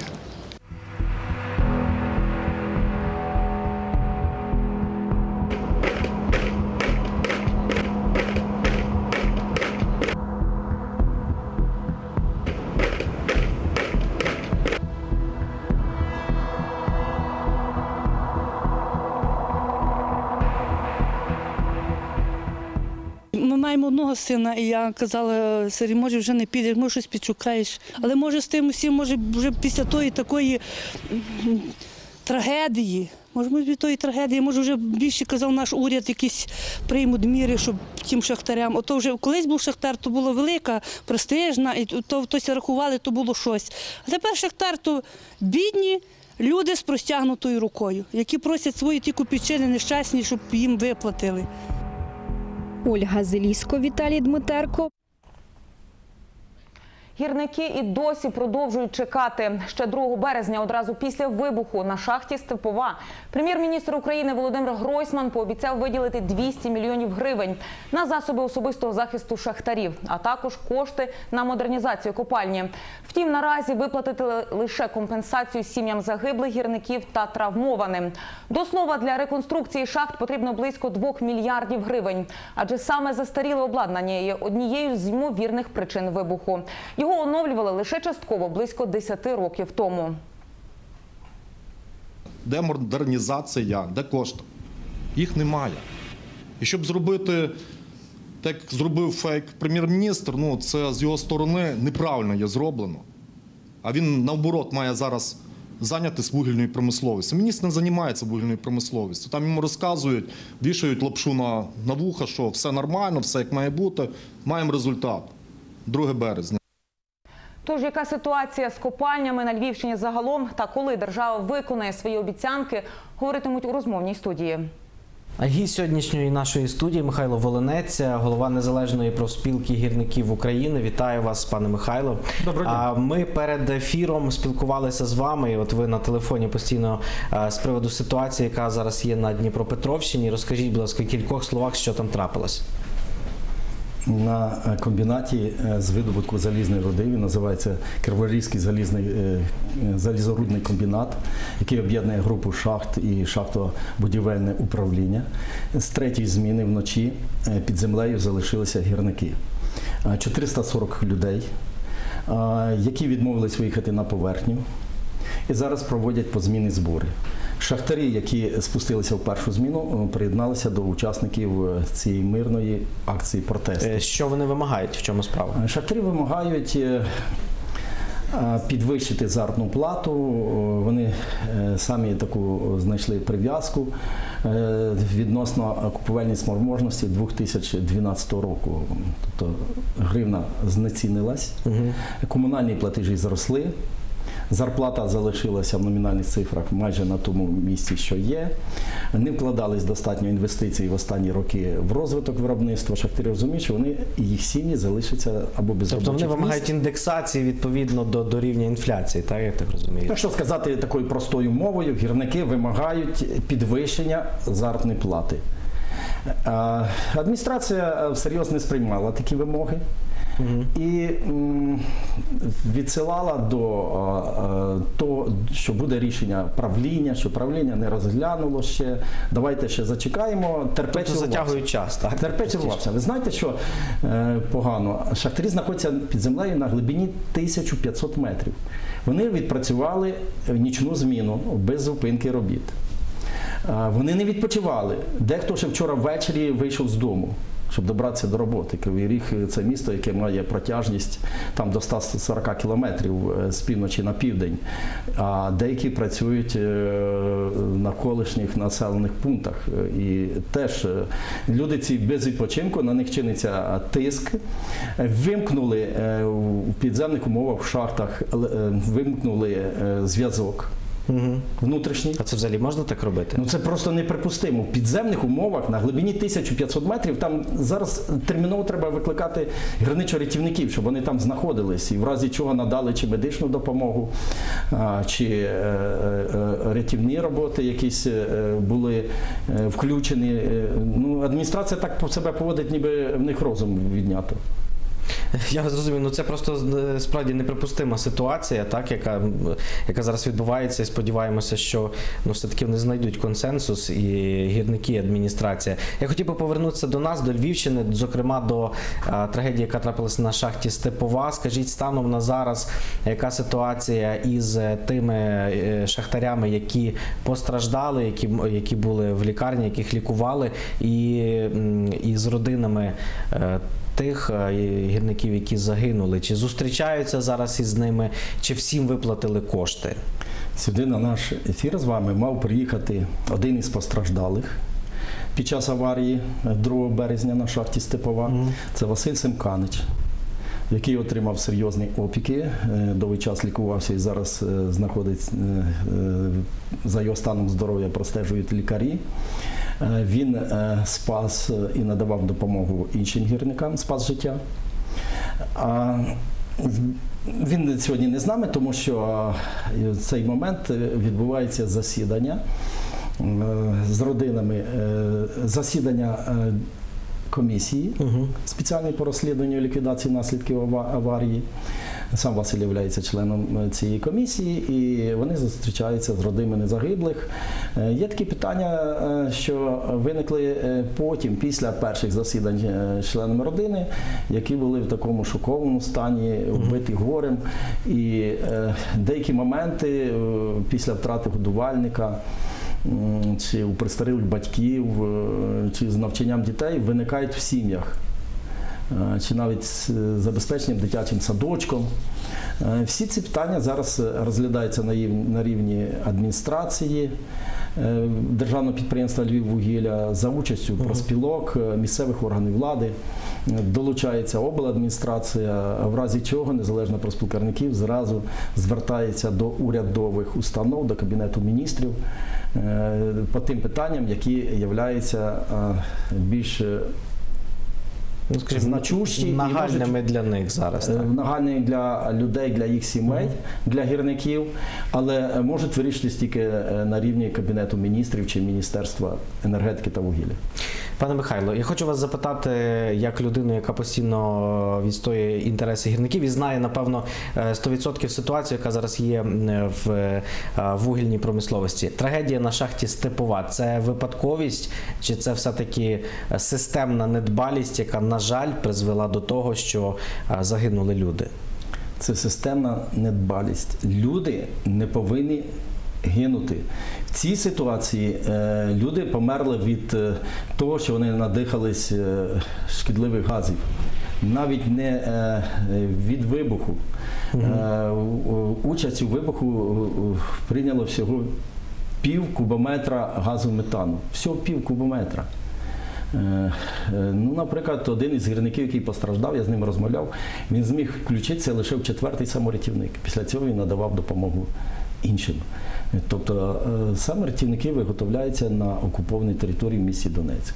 Speaker 12: Ми маємо одного сина, і я казала, Сергій, може вже не підеш, може щось підшукаєш. Але може з тим усім, може вже після тої такої трагедії, може від тої трагедії, може вже більше, казав наш уряд, якісь приймуть міри, щоб тим шахтарям. Ото вже колись був шахтар, то було велика, престижна, і то хтось рахували, то було щось. А тепер шахтар, то бідні, люди з простягнутою рукою, які просять свої ті копійчини нещасні, щоб їм виплатили.
Speaker 28: Ольга Зелісько, Віталій Дмитерко.
Speaker 1: Гірники і досі продовжують чекати. Ще другого березня, одразу після вибуху на шахті Степова, прем'єр-міністр України Володимир Гройсман пообіцяв виділити двісті мільйонів гривень на засоби особистого захисту шахтарів, а також кошти на модернізацію копальні. Втім, наразі виплатити лише компенсацію сім'ям загиблих гірників та травмованим. До слова, для реконструкції шахт потрібно близько двох мільярдів гривень, адже саме застаріле обладнання є однією з ймовірних причин вибуху. Його оновлювали лише частково, близько десяти років тому.
Speaker 9: Де модернізація, де кошти? Їх немає. І щоб зробити, так як зробив фейк прем'єр-міністр, ну це з його сторони неправильно є зроблено. А він, наоборот, має зараз зайнятися вугільною промисловістю. Міністр не займається вугільною промисловістю. Там йому розказують, вішають лапшу на, на вуха, що все нормально, все як має бути. Маємо результат. друге березня.
Speaker 1: Тож, яка ситуація з копальнями на Львівщині загалом та коли держава виконає свої обіцянки, говоритимуть у розмовній студії.
Speaker 14: А гість сьогоднішньої нашої студії Михайло Волинець, голова Незалежної профспілки гірників України. Вітаю вас, пане Михайло.
Speaker 15: Доброго дня.
Speaker 14: Ми перед ефіром спілкувалися з вами, і от ви на телефоні постійно з приводу ситуації, яка зараз є на Дніпропетровщині. Розкажіть, будь ласка, в кількох словах, що там трапилось.
Speaker 15: На комбінаті з видобутку залізної руди, він називається Криворізький залізний, залізорудний комбінат, який об'єднує групу шахт і шахтобудівельне управління. З третьої зміни вночі під землею залишилися гірники. чотириста сорок людей, які відмовились виїхати на поверхню і зараз проводять позмінні збори. Шахтарі, які спустилися в першу зміну, приєдналися до учасників цієї мирної акції протесту.
Speaker 14: Що вони вимагають? В чому справа?
Speaker 15: Шахтарі вимагають підвищити заробітну плату. Вони самі таку знайшли прив'язку відносно купівельної спроможності дві тисячі дванадцятого року. Тобто гривна знецінилась, комунальні платежі зросли. Зарплата залишилася в номінальних цифрах майже на тому місці, що є. Не вкладались достатньо інвестицій в останні роки в розвиток виробництва. Шахтарі розуміють, що вони і їх сім'ї залишаться або без робочих місць.
Speaker 14: Тобто вони вимагають індексації відповідно до, до рівня інфляції, так, я так розумію?
Speaker 15: Якщо сказати такою простою мовою, гірники вимагають підвищення заробітної плати. Адміністрація всерйоз не сприймала такі вимоги. Угу. І м, відсилала до того, що буде рішення правління, що правління не розглянуло ще. Давайте ще зачекаємо. Терпець
Speaker 14: тобто затягують час, так?
Speaker 15: Терпець урвався. Ви знаєте, що е, погано? Шахтарі знаходяться під землею на глибині тисяча п'ятсот метрів. Вони відпрацювали нічну зміну без зупинки робіт. Е, вони не відпочивали. Дехто ще вчора ввечері вийшов з дому, щоб добратися до роботи. Кривий Ріг – це місто, яке має протяжність там до ста сорока кілометрів з півночі на південь, а деякі працюють на колишніх населених пунктах. І теж люди ці без відпочинку, на них чиниться тиск. Вимкнули в підземних умовах в шахтах, вимкнули зв'язок.
Speaker 14: Угу.
Speaker 15: Внутрішній.
Speaker 14: А це взагалі можна так робити?
Speaker 15: Ну це просто неприпустимо. В підземних умовах на глибині тисяча п'ятсот метрів там зараз терміново треба викликати гірничо-рятівників, щоб вони там знаходились і в разі чого надали чи медичну допомогу, чи е, е, рятівні роботи якісь були включені. Ну, адміністрація так себе поводить, ніби в них розум віднято.
Speaker 14: Я зрозумів, ну це просто справді неприпустима ситуація, так, яка, яка зараз відбувається, і сподіваємося, що ну, все-таки вони знайдуть консенсус, і гірники, і адміністрація. Я хотів би повернутися до нас, до Львівщини, зокрема до а, трагедії, яка трапилася на шахті Степова. Скажіть, станом на зараз, яка ситуація із тими шахтарями, які постраждали, які, які були в лікарні, яких лікували, і, і з родинами тих гірників, які загинули? Чи зустрічаються зараз із ними, чи всім виплатили кошти?
Speaker 15: Сюди на наш ефір з вами мав приїхати один із постраждалих під час аварії другого березня на шахті Степова. Mm. Це Василь Семканич. який отримав серйозні опіки, довгий час лікувався і зараз знаходиться, за його станом здоров'я простежують лікарі. Він спас і надавав допомогу іншим гірникам, спас життя. Він сьогодні не з нами, тому що в цей момент відбувається засідання з родинами, засідання комісії спеціальної по розслідуванню і ліквідації наслідків аварії. Сам Василь є членом цієї комісії, і вони зустрічаються з родинами загиблих. Є такі питання, що виникли потім, після перших засідань членами родини, які були в такому шоковому стані, вбиті горем. І деякі моменти після втрати годувальника, чи у престарілих батьків, чи з навчанням дітей виникають в сім'ях, чи навіть з забезпеченням дитячим садочком. Всі ці питання зараз розглядаються на рівні адміністрації державного підприємства «Львіввугілля» за участю профспілок, місцевих органів влади. Долучається обладміністрація, в разі чого незалежна профспілка гірників зразу звертається до урядових установ, до Кабінету міністрів по тим питанням, які являються більш
Speaker 14: Ну, скажімо, значущі, нагальними можуть, для них зараз. Так?
Speaker 15: Нагальними для людей, для їх сімей, mm-hmm. для гірників, але можуть вирішитись тільки на рівні Кабінету міністрів чи Міністерства енергетики та вугілля.
Speaker 14: Пане Михайло, я хочу вас запитати, як людину, яка постійно відстоює інтереси гірників і знає, напевно, сто відсотків ситуацію, яка зараз є в вугільній промисловості. Трагедія на шахті Степова – це випадковість чи це все-таки системна недбалість, яка, на жаль, призвела до того, що загинули люди?
Speaker 15: Це системна недбалість. Люди не повинні гинути. В цій ситуації е, люди померли від е, того, що вони надихались е, шкідливих газів. Навіть не е, від вибуху. Е, участь у вибуху прийняло всього пів кубометра газу метану. Всього пів кубометра. Е, ну, наприклад, один із гірників, який постраждав, я з ним розмовляв, він зміг включитися лише в четвертий саморятівник. Після цього він надавав допомогу іншим. Тобто саме рятівники виготовляються на окупованій території в місті Донецьку.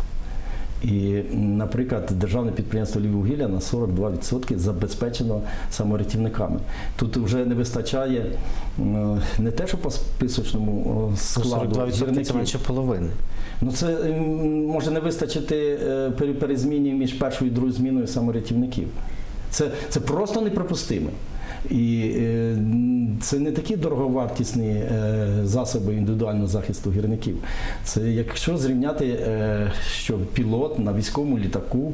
Speaker 15: І, наприклад, державне підприємство «Львіввугілля» на сорок два відсотки забезпечено саморятівниками. Тут вже не вистачає не те, що по списочному складу
Speaker 14: сорок два відсотки це менше половини.
Speaker 15: Ну, це може не вистачити при перезміні між першою і другою зміною саморятівників. Це, це просто неприпустимо. І це не такі дороговартісні засоби індивідуального захисту гірників. Це якщо зрівняти, що пілот на військовому літаку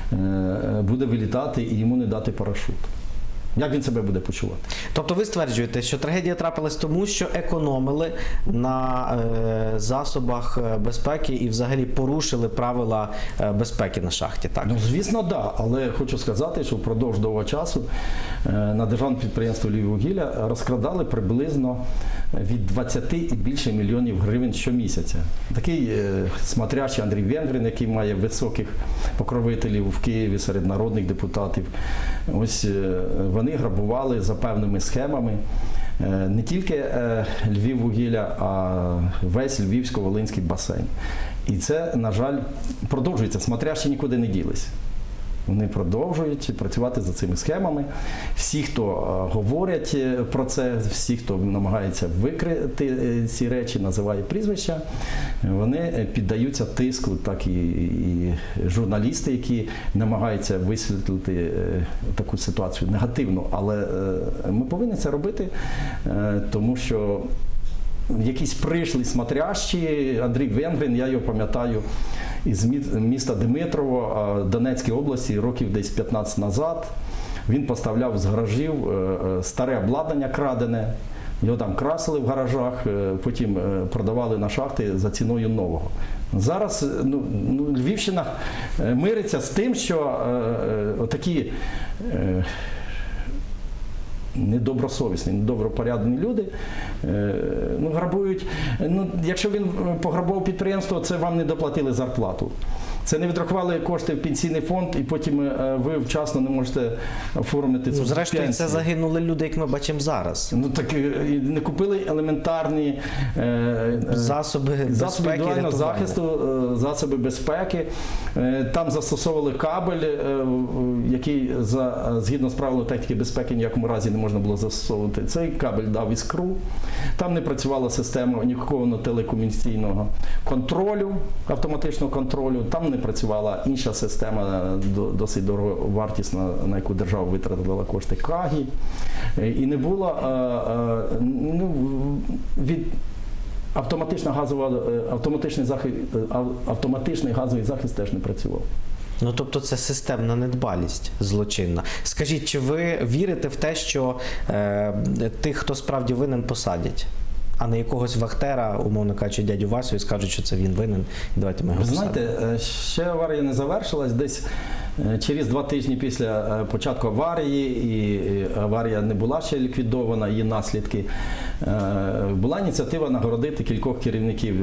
Speaker 15: буде вилітати і йому не дати парашут. Як він себе буде почувати?
Speaker 14: Тобто ви стверджуєте, що трагедія трапилась тому, що економили на е, засобах безпеки і взагалі порушили правила безпеки на шахті, так?
Speaker 15: Ну, звісно, так. Да. Але хочу сказати, що впродовж довгого часу е, на державне підприємство «Львіввугілля» розкрадали приблизно від двадцяти і більше мільйонів гривень щомісяця. Такий е, смотрящий Андрій Венгрин, який має високих покровителів в Києві серед народних депутатів. Ось е, вони Вони грабували за певними схемами не тільки «Львіввугілля», а весь Львівсько-Волинський басейн. І це, на жаль, продовжується. Смотрящі нікуди не ділись. Вони продовжують працювати за цими схемами. Всі, хто говорять про це, всі, хто намагається викрити ці речі, називає прізвища, вони піддаються тиску, так і, і журналісти, які намагаються висвітлити таку ситуацію негативно. Але ми повинні це робити, тому що якісь прийшли смотрящі, Андрій Венгрин, я його пам'ятаю, із міста Дмитрово, Донецької області, років десь п'ятнадцять назад. Він поставляв з гаражів старе обладнання крадене, його там красили в гаражах, потім продавали на шахти за ціною нового. Зараз ну, Львівщина мириться з тим, що е, такі е, недобросовісні, недобропорядні люди е, ну, грабують. Ну, якщо він пограбував підприємство, це вам не доплатили зарплату. Це не відрахували кошти в пенсійний фонд, і потім е, ви вчасно не можете оформити цю
Speaker 14: Ну, зрештою,
Speaker 15: пенсію.
Speaker 14: це загинули люди, як ми бачимо зараз.
Speaker 15: Ну так е, і не купили елементарні е,
Speaker 14: Засоби
Speaker 15: засоби
Speaker 14: безпеки,
Speaker 15: індивідуального
Speaker 14: рятування.
Speaker 15: захисту, е, засоби безпеки. Е, Там застосовували кабель, е, який за, згідно з правилами техніки безпеки в ніякому разі не можна було застосовувати. Цей кабель дав іскру. Там не працювала система уніфікованого телекомунікаційного контролю, автоматичного контролю. Там не працювала інша система, досить дороговартісна, на яку держава витратила кошти, КАГІ. І не було ну, від автоматична газова, автоматичний захист, автоматичний газовий захист теж не працював.
Speaker 14: Ну, тобто це системна недбалість злочинна. Скажіть, чи ви вірите в те, що е, тих, хто справді винен, посадять? А не якогось вахтера, умовно кажучи, дядю Васю, і скажуть, що це він винен, і давайте ми його
Speaker 15: Ви
Speaker 14: посадимо.
Speaker 15: знаєте, ще аварія не завершилась. Десь через два тижні після початку аварії, і аварія не була ще ліквідована, її наслідки, була ініціатива нагородити кількох керівників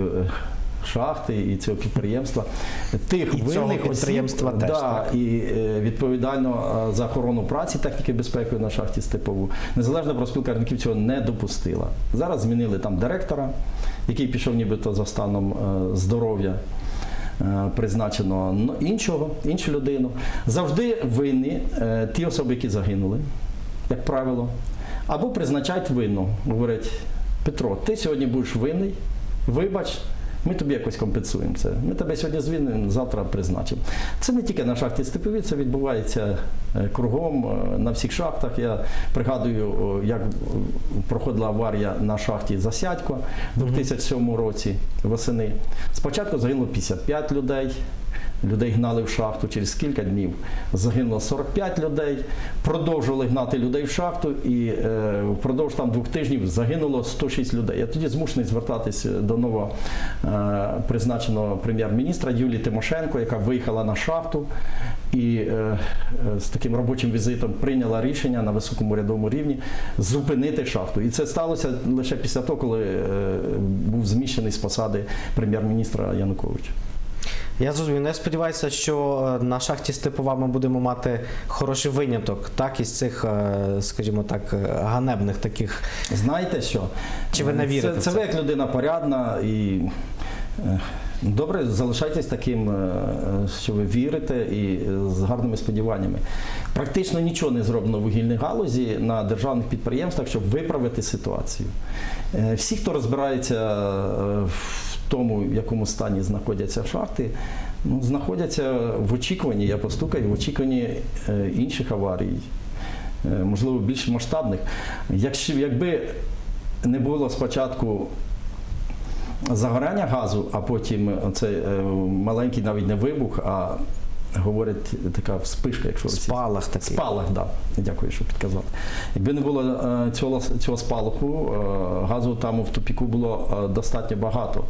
Speaker 15: шахти і цього підприємства. Тих
Speaker 14: І цього
Speaker 15: винних
Speaker 14: підприємства
Speaker 15: осіб,
Speaker 14: теж,
Speaker 15: да,
Speaker 14: так?
Speaker 15: і відповідально за охорону праці, техніки безпеки на шахті Степову. Незалежна профспілка керівників цього не допустила. Зараз змінили там директора, який пішов нібито за станом здоров'я. Призначено іншого, іншу людину. Завжди винні е, ті особи, які загинули, як правило, або призначають винну. Говорять: Петро, ти сьогодні будеш винний, вибач, ми тобі якось компенсуємо це. Ми тебе сьогодні звільнимо, завтра призначимо. Це не тільки на шахті Степовій, це відбувається кругом, на всіх шахтах. Я пригадую, як проходила аварія на шахті Засядько в дві тисячі сьомому році восени. Спочатку загинуло п'ятдесят п'ять людей. Людей гнали в шахту, через кілька днів загинуло сорок п'ять людей, продовжували гнати людей в шахту, і е, впродовж там двох тижнів загинуло сто шість людей. Я тоді змушений звертатися до нового е, призначеного прем'єр-міністра Юлії Тимошенко, яка виїхала на шахту і е, з таким робочим візитом прийняла рішення на високому урядовому рівні зупинити шахту. І це сталося лише після того, коли е, був зміщений з посади прем'єр-міністра Януковича.
Speaker 14: Я зрозумів. Я сподіваюся, що на шахті Степова ми будемо мати хороший виняток, так, із цих, скажімо так, ганебних таких.
Speaker 15: Знаєте що?
Speaker 14: Чи ви не вірите
Speaker 15: це,
Speaker 14: в це?
Speaker 15: Це ви як людина порядна і добре, залишайтесь таким, що ви вірите, і з гарними сподіваннями. Практично нічого не зроблено в вугільній галузі на державних підприємствах, щоб виправити ситуацію. Всі, хто розбирається в тому, в якому стані знаходяться шахти, ну, знаходяться в очікуванні, я постукаю, в очікуванні е, інших аварій, е, можливо, більш масштабних. Якщо, якби не було спочатку загоряння газу, а потім цей е, маленький навіть не вибух, а говорять така вспишка, якщо
Speaker 14: спалах такий.
Speaker 15: Спалах, так. Да. Дякую, що підказав. Якби не було е, цього, цього спалаху, е, газу там в тупіку було е, достатньо багато,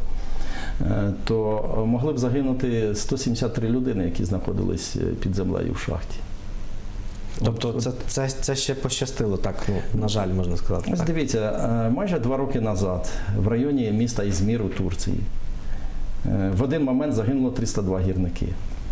Speaker 15: то могли б загинути сто сімдесят три людини, які знаходились під землею в шахті.
Speaker 14: Тобто це, це, це ще пощастило, так, ну, на жаль, можна сказати.
Speaker 15: Ось
Speaker 14: так.
Speaker 15: Дивіться, майже два роки назад в районі міста Ізмір у Турції в один момент загинуло триста два гірники.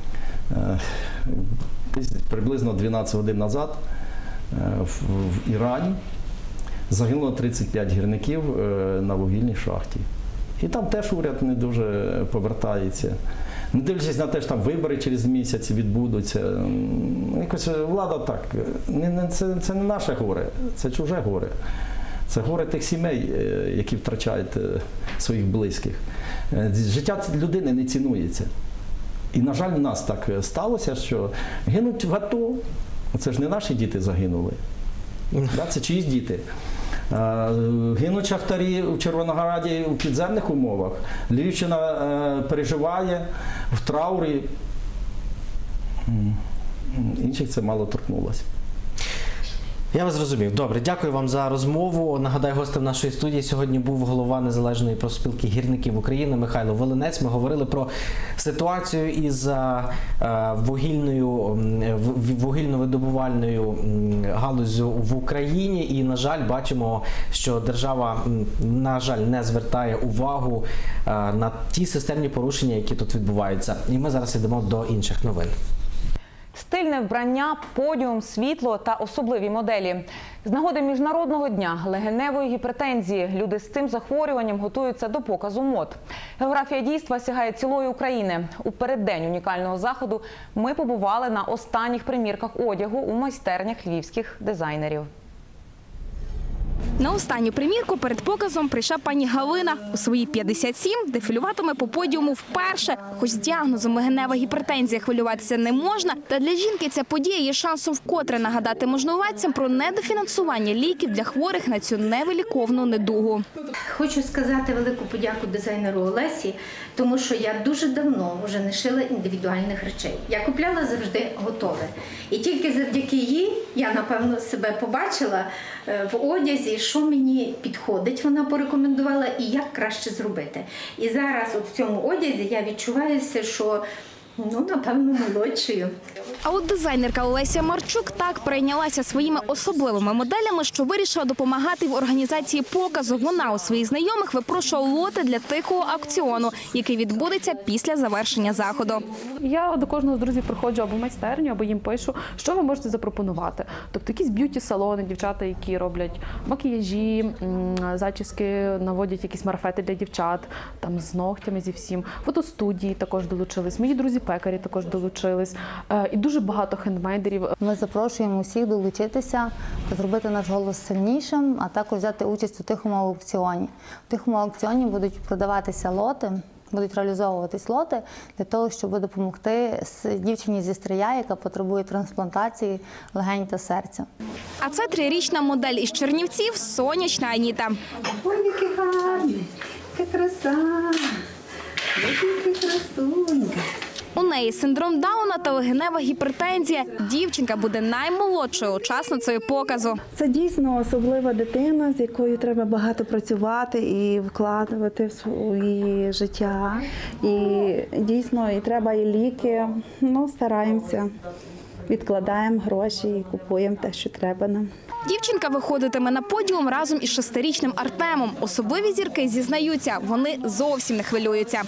Speaker 15: Приблизно дванадцять годин назад в, в Ірані загинуло тридцять п'ять гірників на вугільній шахті. І там теж уряд не дуже повертається. Не дивлячись на те, що там вибори через місяць відбудуться. Якось влада так, не, не, це, це не наше горе, це чуже горе. Це горе тих сімей, які втрачають своїх близьких. Життя людини не цінується. І, на жаль, в нас так сталося, що гинуть в АТО. Це ж не наші діти загинули. Це чиїсь діти. Гинуть шахтарі у Червонограді у підземних умовах. Львівщина переживає в траурі. Інших це мало торкнулося.
Speaker 14: Я вас зрозумів. Добре, дякую вам за розмову. Нагадаю, гостем нашої студії сьогодні був голова Незалежної профспілки гірників України Михайло Волинець. Ми говорили про ситуацію із вугільною, вугільно-видобувальною галуззю в Україні. І, на жаль, бачимо, що держава, на жаль, не звертає увагу на ті системні порушення, які тут відбуваються. І ми зараз йдемо до інших новин.
Speaker 1: Стильне вбрання, подіум, світло та особливі моделі. З нагоди Міжнародного дня легеневої гіпертензії люди з цим захворюванням готуються до показу мод. Географія дійства сягає цілої України. У переддень унікального заходу ми побували на останніх примірках одягу у майстернях львівських дизайнерів.
Speaker 16: На останню примірку перед показом прийшла пані Галина. У свої п'ятдесят сім дефілюватиме по подіуму вперше. Хоч з діагнозом легенева гіпертензія хвилюватися не можна, та для жінки ця подія є шансом вкотре нагадати можновладцям про недофінансування ліків для хворих на цю невиліковну недугу.
Speaker 17: Хочу сказати велику подяку дизайнеру Олесі, тому що я дуже давно вже не шила індивідуальних речей. Я купляла завжди готове. І тільки завдяки їй я, напевно, себе побачила в одязі, що мені підходить, вона порекомендувала, і як краще зробити. І зараз от в цьому одязі я відчуваюся, що, ну, напевно, молодшою.
Speaker 16: А от дизайнерка Олеся Марчук так перейнялася своїми особливими моделями, що вирішила допомагати в організації показу. Вона у своїх знайомих випрошувала лоти для тихого аукціону, який відбудеться після завершення заходу.
Speaker 18: Я до кожного з друзів приходжу або в майстерню, або їм пишу, що ви можете запропонувати. Тобто якісь б'юті-салони, дівчата, які роблять макіяжі, зачіски, наводять якісь марафети для дівчат, там з ногтями, зі всім. Фотостудії також долучились, мої друзі-пекарі також долучились. І дуже багато хендмейдерів.
Speaker 19: Ми запрошуємо усіх долучитися, зробити наш голос сильнішим, а також взяти участь у тихому аукціоні. У тихому аукціоні будуть продаватися лоти, будуть реалізовуватись лоти для того, щоб допомогти дівчині зі Стрия, яка потребує трансплантації легень та серця.
Speaker 16: А це трирічна модель із Чернівців Сонячна Аніта.
Speaker 17: Ой, який гарний, яка краса, яка красунька.
Speaker 16: У неї синдром Дауна та легенева гіпертензія. Дівчинка буде наймолодшою учасницею показу.
Speaker 20: Це дійсно особлива дитина, з якою треба багато працювати і вкладувати в своє життя. І дійсно і треба і ліки. Ну, стараємося, відкладаємо гроші і купуємо те, що треба нам.
Speaker 16: Дівчинка виходитиме на подіум разом із шестирічним Артемом. Особливі зірки зізнаються, вони зовсім не хвилюються.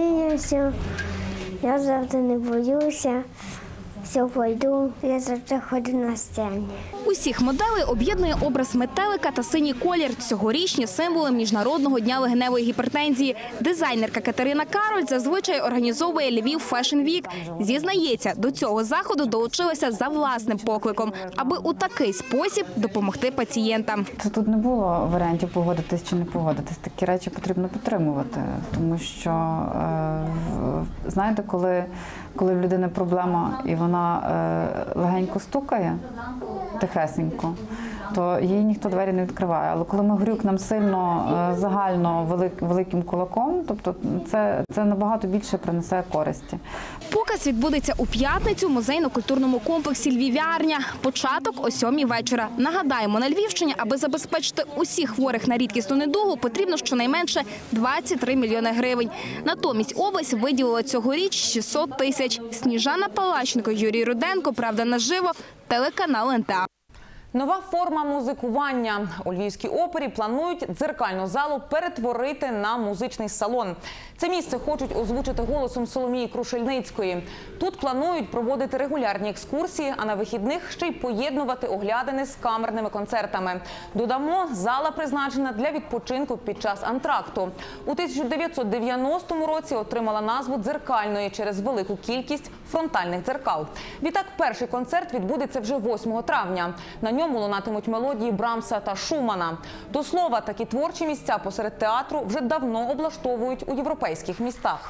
Speaker 21: Я завжди не боюся, все пойду, я завжди ходжу на сцені.
Speaker 16: Усіх моделей об'єднує образ метелика та синій колір. Цьогорічні символи Міжнародного дня легеневої гіпертензії. Дизайнерка Катерина Кароль зазвичай організовує Львів Фешн Вік. Зізнається, до цього заходу долучилася за власним покликом, аби у такий спосіб допомогти пацієнтам.
Speaker 23: Тут не було варіантів погодитись чи не погодитись. Такі речі потрібно підтримувати, тому що, знаєте, коли, коли в людини проблема і вона легенько стукає, тихесенько, то їй ніхто двері не відкриває. Але коли ми грюкнемо сильно, загально, велик, великим кулаком, тобто це, це набагато більше принесе користі.
Speaker 16: Показ відбудеться у п'ятницю в музейно-культурному комплексі «Львів'ярня». Початок о сьомій вечора. Нагадаємо, на Львівщині, аби забезпечити усіх хворих на рідкісну недугу, потрібно щонайменше двадцять три мільйони гривень. Натомість область виділила цьогоріч шістсот тисяч. Сніжана Палащенко, Юрій Руденко, «Правда наживо», телеканал ен те а.
Speaker 1: Нова форма музикування. У Львівській опері планують дзеркальну залу перетворити на музичний салон. Це місце хочуть озвучити голосом Соломії Крушельницької. Тут планують проводити регулярні екскурсії, а на вихідних ще й поєднувати оглядини з камерними концертами. Додамо, зала призначена для відпочинку під час антракту. У тисяча дев'ятсот дев'яностому році отримала назву дзеркальної через велику кількість фронтальних дзеркал. Відтак, перший концерт відбудеться вже восьмого травня. На ньому лунатимуть мелодії Брамса та Шумана. До слова, такі творчі місця посеред театру вже давно облаштовують у європейських містах.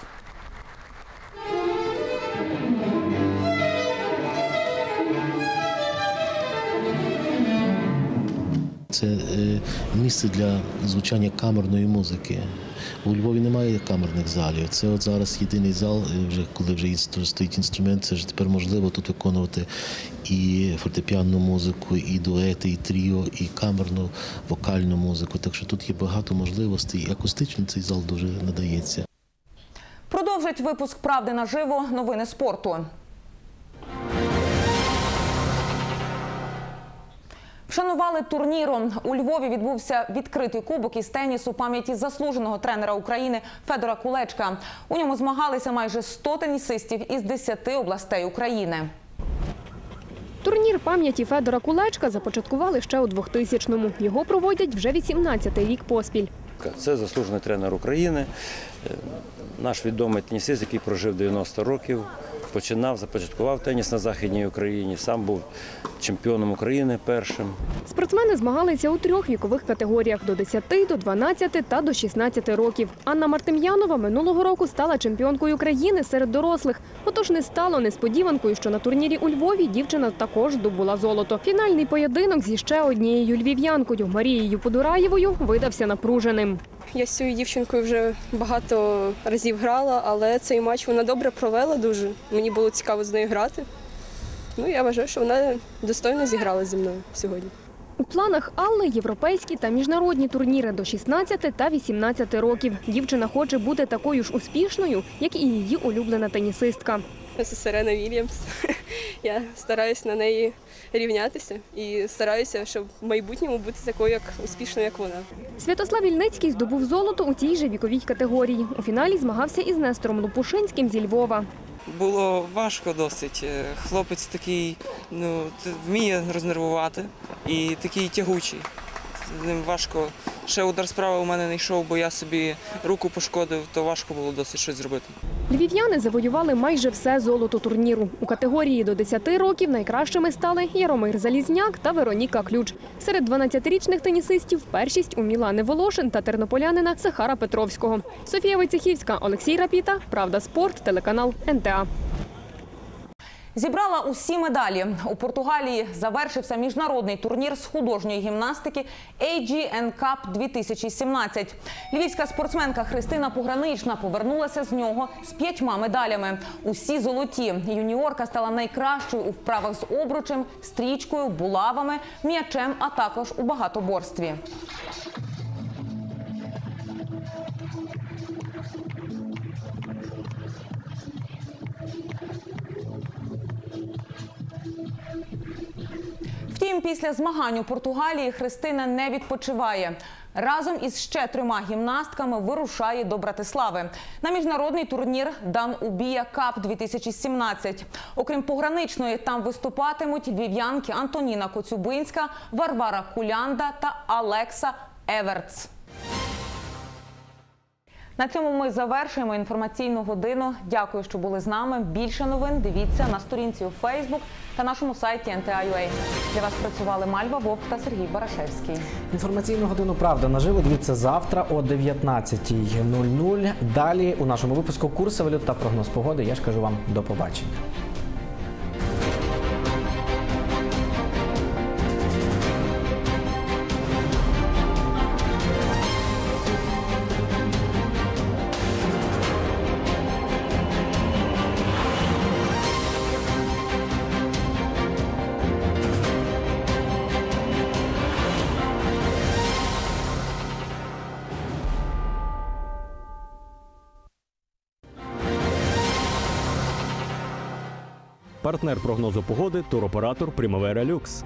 Speaker 3: це місце для звучання камерної музики. У Львові немає камерних залів. Це от зараз єдиний зал, вже коли вже стоїть інструмент, це ж тепер можливо тут виконувати і фортепіанну музику, і дуети, і тріо, і камерну вокальну музику. Так що тут є багато можливостей, і акустично цей зал дуже надається.
Speaker 1: Продовжить випуск «Правди наживо» новини спорту. Вшанували турніром. У Львові відбувся відкритий кубок із тенісу пам'яті заслуженого тренера України Федора Кулечка. У ньому змагалися майже сто тенісистів із десяти областей України.
Speaker 5: Турнір пам'яті Федора Кулечка започаткували ще у двохтисячному. Його проводять вже вісімнадцятий рік поспіль.
Speaker 7: Це заслужений тренер України, наш відомий тенісист, який прожив дев'яносто років. Починав, започаткував теніс на Західній Україні, сам був чемпіоном України першим.
Speaker 5: Спортсмени змагалися у трьох вікових категоріях – до десяти, до дванадцяти та до шістнадцяти років. Анна Мартем'янова минулого року стала чемпіонкою країни серед дорослих. Отож не стало несподіванкою, що на турнірі у Львові дівчина також здобула золото. Фінальний поєдинок зі ще однією львів'янкою Марією Подураєвою видався напруженим.
Speaker 8: Я з цією дівчинкою вже багато разів грала, але цей матч вона добре провела дуже. Мені було цікаво з нею грати. Ну, я вважаю, що вона достойно зіграла зі мною сьогодні.
Speaker 5: У планах Алли європейські та міжнародні турніри до шістнадцяти та вісімнадцяти років. Дівчина хоче бути такою ж успішною, як і її улюблена тенісистка.
Speaker 8: Це Серена Вільямс. Я стараюся на неї рівнятися і стараюся, щоб в майбутньому бути такою, як успішною, як вона.
Speaker 5: Святослав Ільницький здобув золото у цій же віковій категорії. У фіналі змагався із Нестором Лопушинським зі Львова.
Speaker 22: Було важко досить. Хлопець такий, ну, вміє рознервувати і такий тягучий. З ним важко. Ще удар справа у мене не йшов, бо я собі руку пошкодив, то важко було досить щось зробити.
Speaker 5: Львів'яни завоювали майже все золото турніру. У категорії до десяти років найкращими стали Яромир Залізняк та Вероніка Ключ. Серед дванадцятирічних тенісистів першість у Мілани Волошин та тернополянина Захара Петровського. Софія Войцехівська, Олексій Рапіта, Правда спорт, телеканал ен те а.
Speaker 1: Зібрала усі медалі. У Португалії завершився міжнародний турнір з художньої гімнастики ей джі ен Cup дві тисячі сімнадцять. Львівська спортсменка Христина Погранична повернулася з нього з п'ятьма медалями. Усі золоті. Юніорка стала найкращою у вправах з обручем, стрічкою, булавами, м'ячем, а також у багатоборстві. Втім, після змагань у Португалії Христина не відпочиває. Разом із ще трьома гімнастками вирушає до Братислави на міжнародний турнір Дан Убія Cup дві тисячі сімнадцять. Окрім Пограничної, там виступатимуть львів'янки Антоніна Коцюбинська, Варвара Кулянда та Алекса Еверц. На цьому ми завершуємо інформаційну годину. Дякую, що були з нами. Більше новин дивіться на сторінці у Фейсбук та нашому сайті ен те а точка ю а. Для вас працювали Мальва Вовк та Сергій Барашевський.
Speaker 14: Інформаційну годину «Правда наживо» дивіться завтра о дев'ятнадцятій нуль нуль. Далі у нашому випуску курси валют та прогноз погоди. Я ж кажу вам до побачення.
Speaker 24: Партнер прогнозу погоди – туроператор «Примавера Люкс».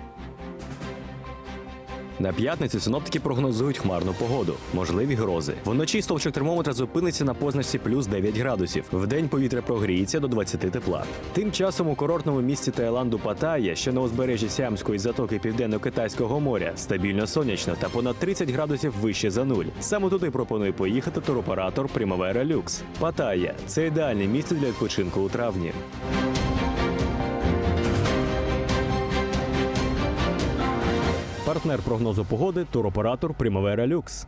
Speaker 24: На п'ятницю синоптики прогнозують хмарну погоду. Можливі грози. Вночі стовпчик термометра зупиниться на позначці плюс дев'ять градусів. Вдень повітря прогріється до двадцяти тепла. Тим часом у курортному місті Таїланду Паттайя, що на узбережжі Сіамської затоки Південно-Китайського моря, стабільно сонячно та понад тридцять градусів вище за нуль. Саме туди пропонує поїхати туроператор «Примавера Люкс». Паттайя – це ідеальне місце для відпочинку у травні. Партнер прогнозу погоди – туроператор «Примавера Люкс».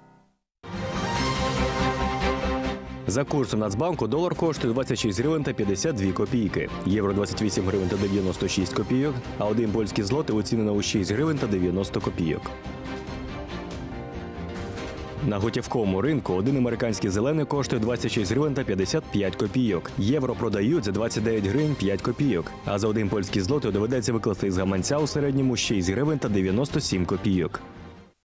Speaker 24: За курсом Нацбанку долар коштує двадцять шість гривень та п'ятдесят дві копійки, євро – двадцять вісім гривень та дев'яносто шість копійок, а один польський злотий оцінено у шість гривень та дев'яносто копійок. На готівковому ринку один американський зелений коштує двадцять шість гривень та п'ятдесят п'ять копійок. Євро продають за двадцять дев'ять гривень п'ять копійок. А за один польський злотий доведеться викласти з гаманця у середньому шість гривень та дев'яносто сім копійок.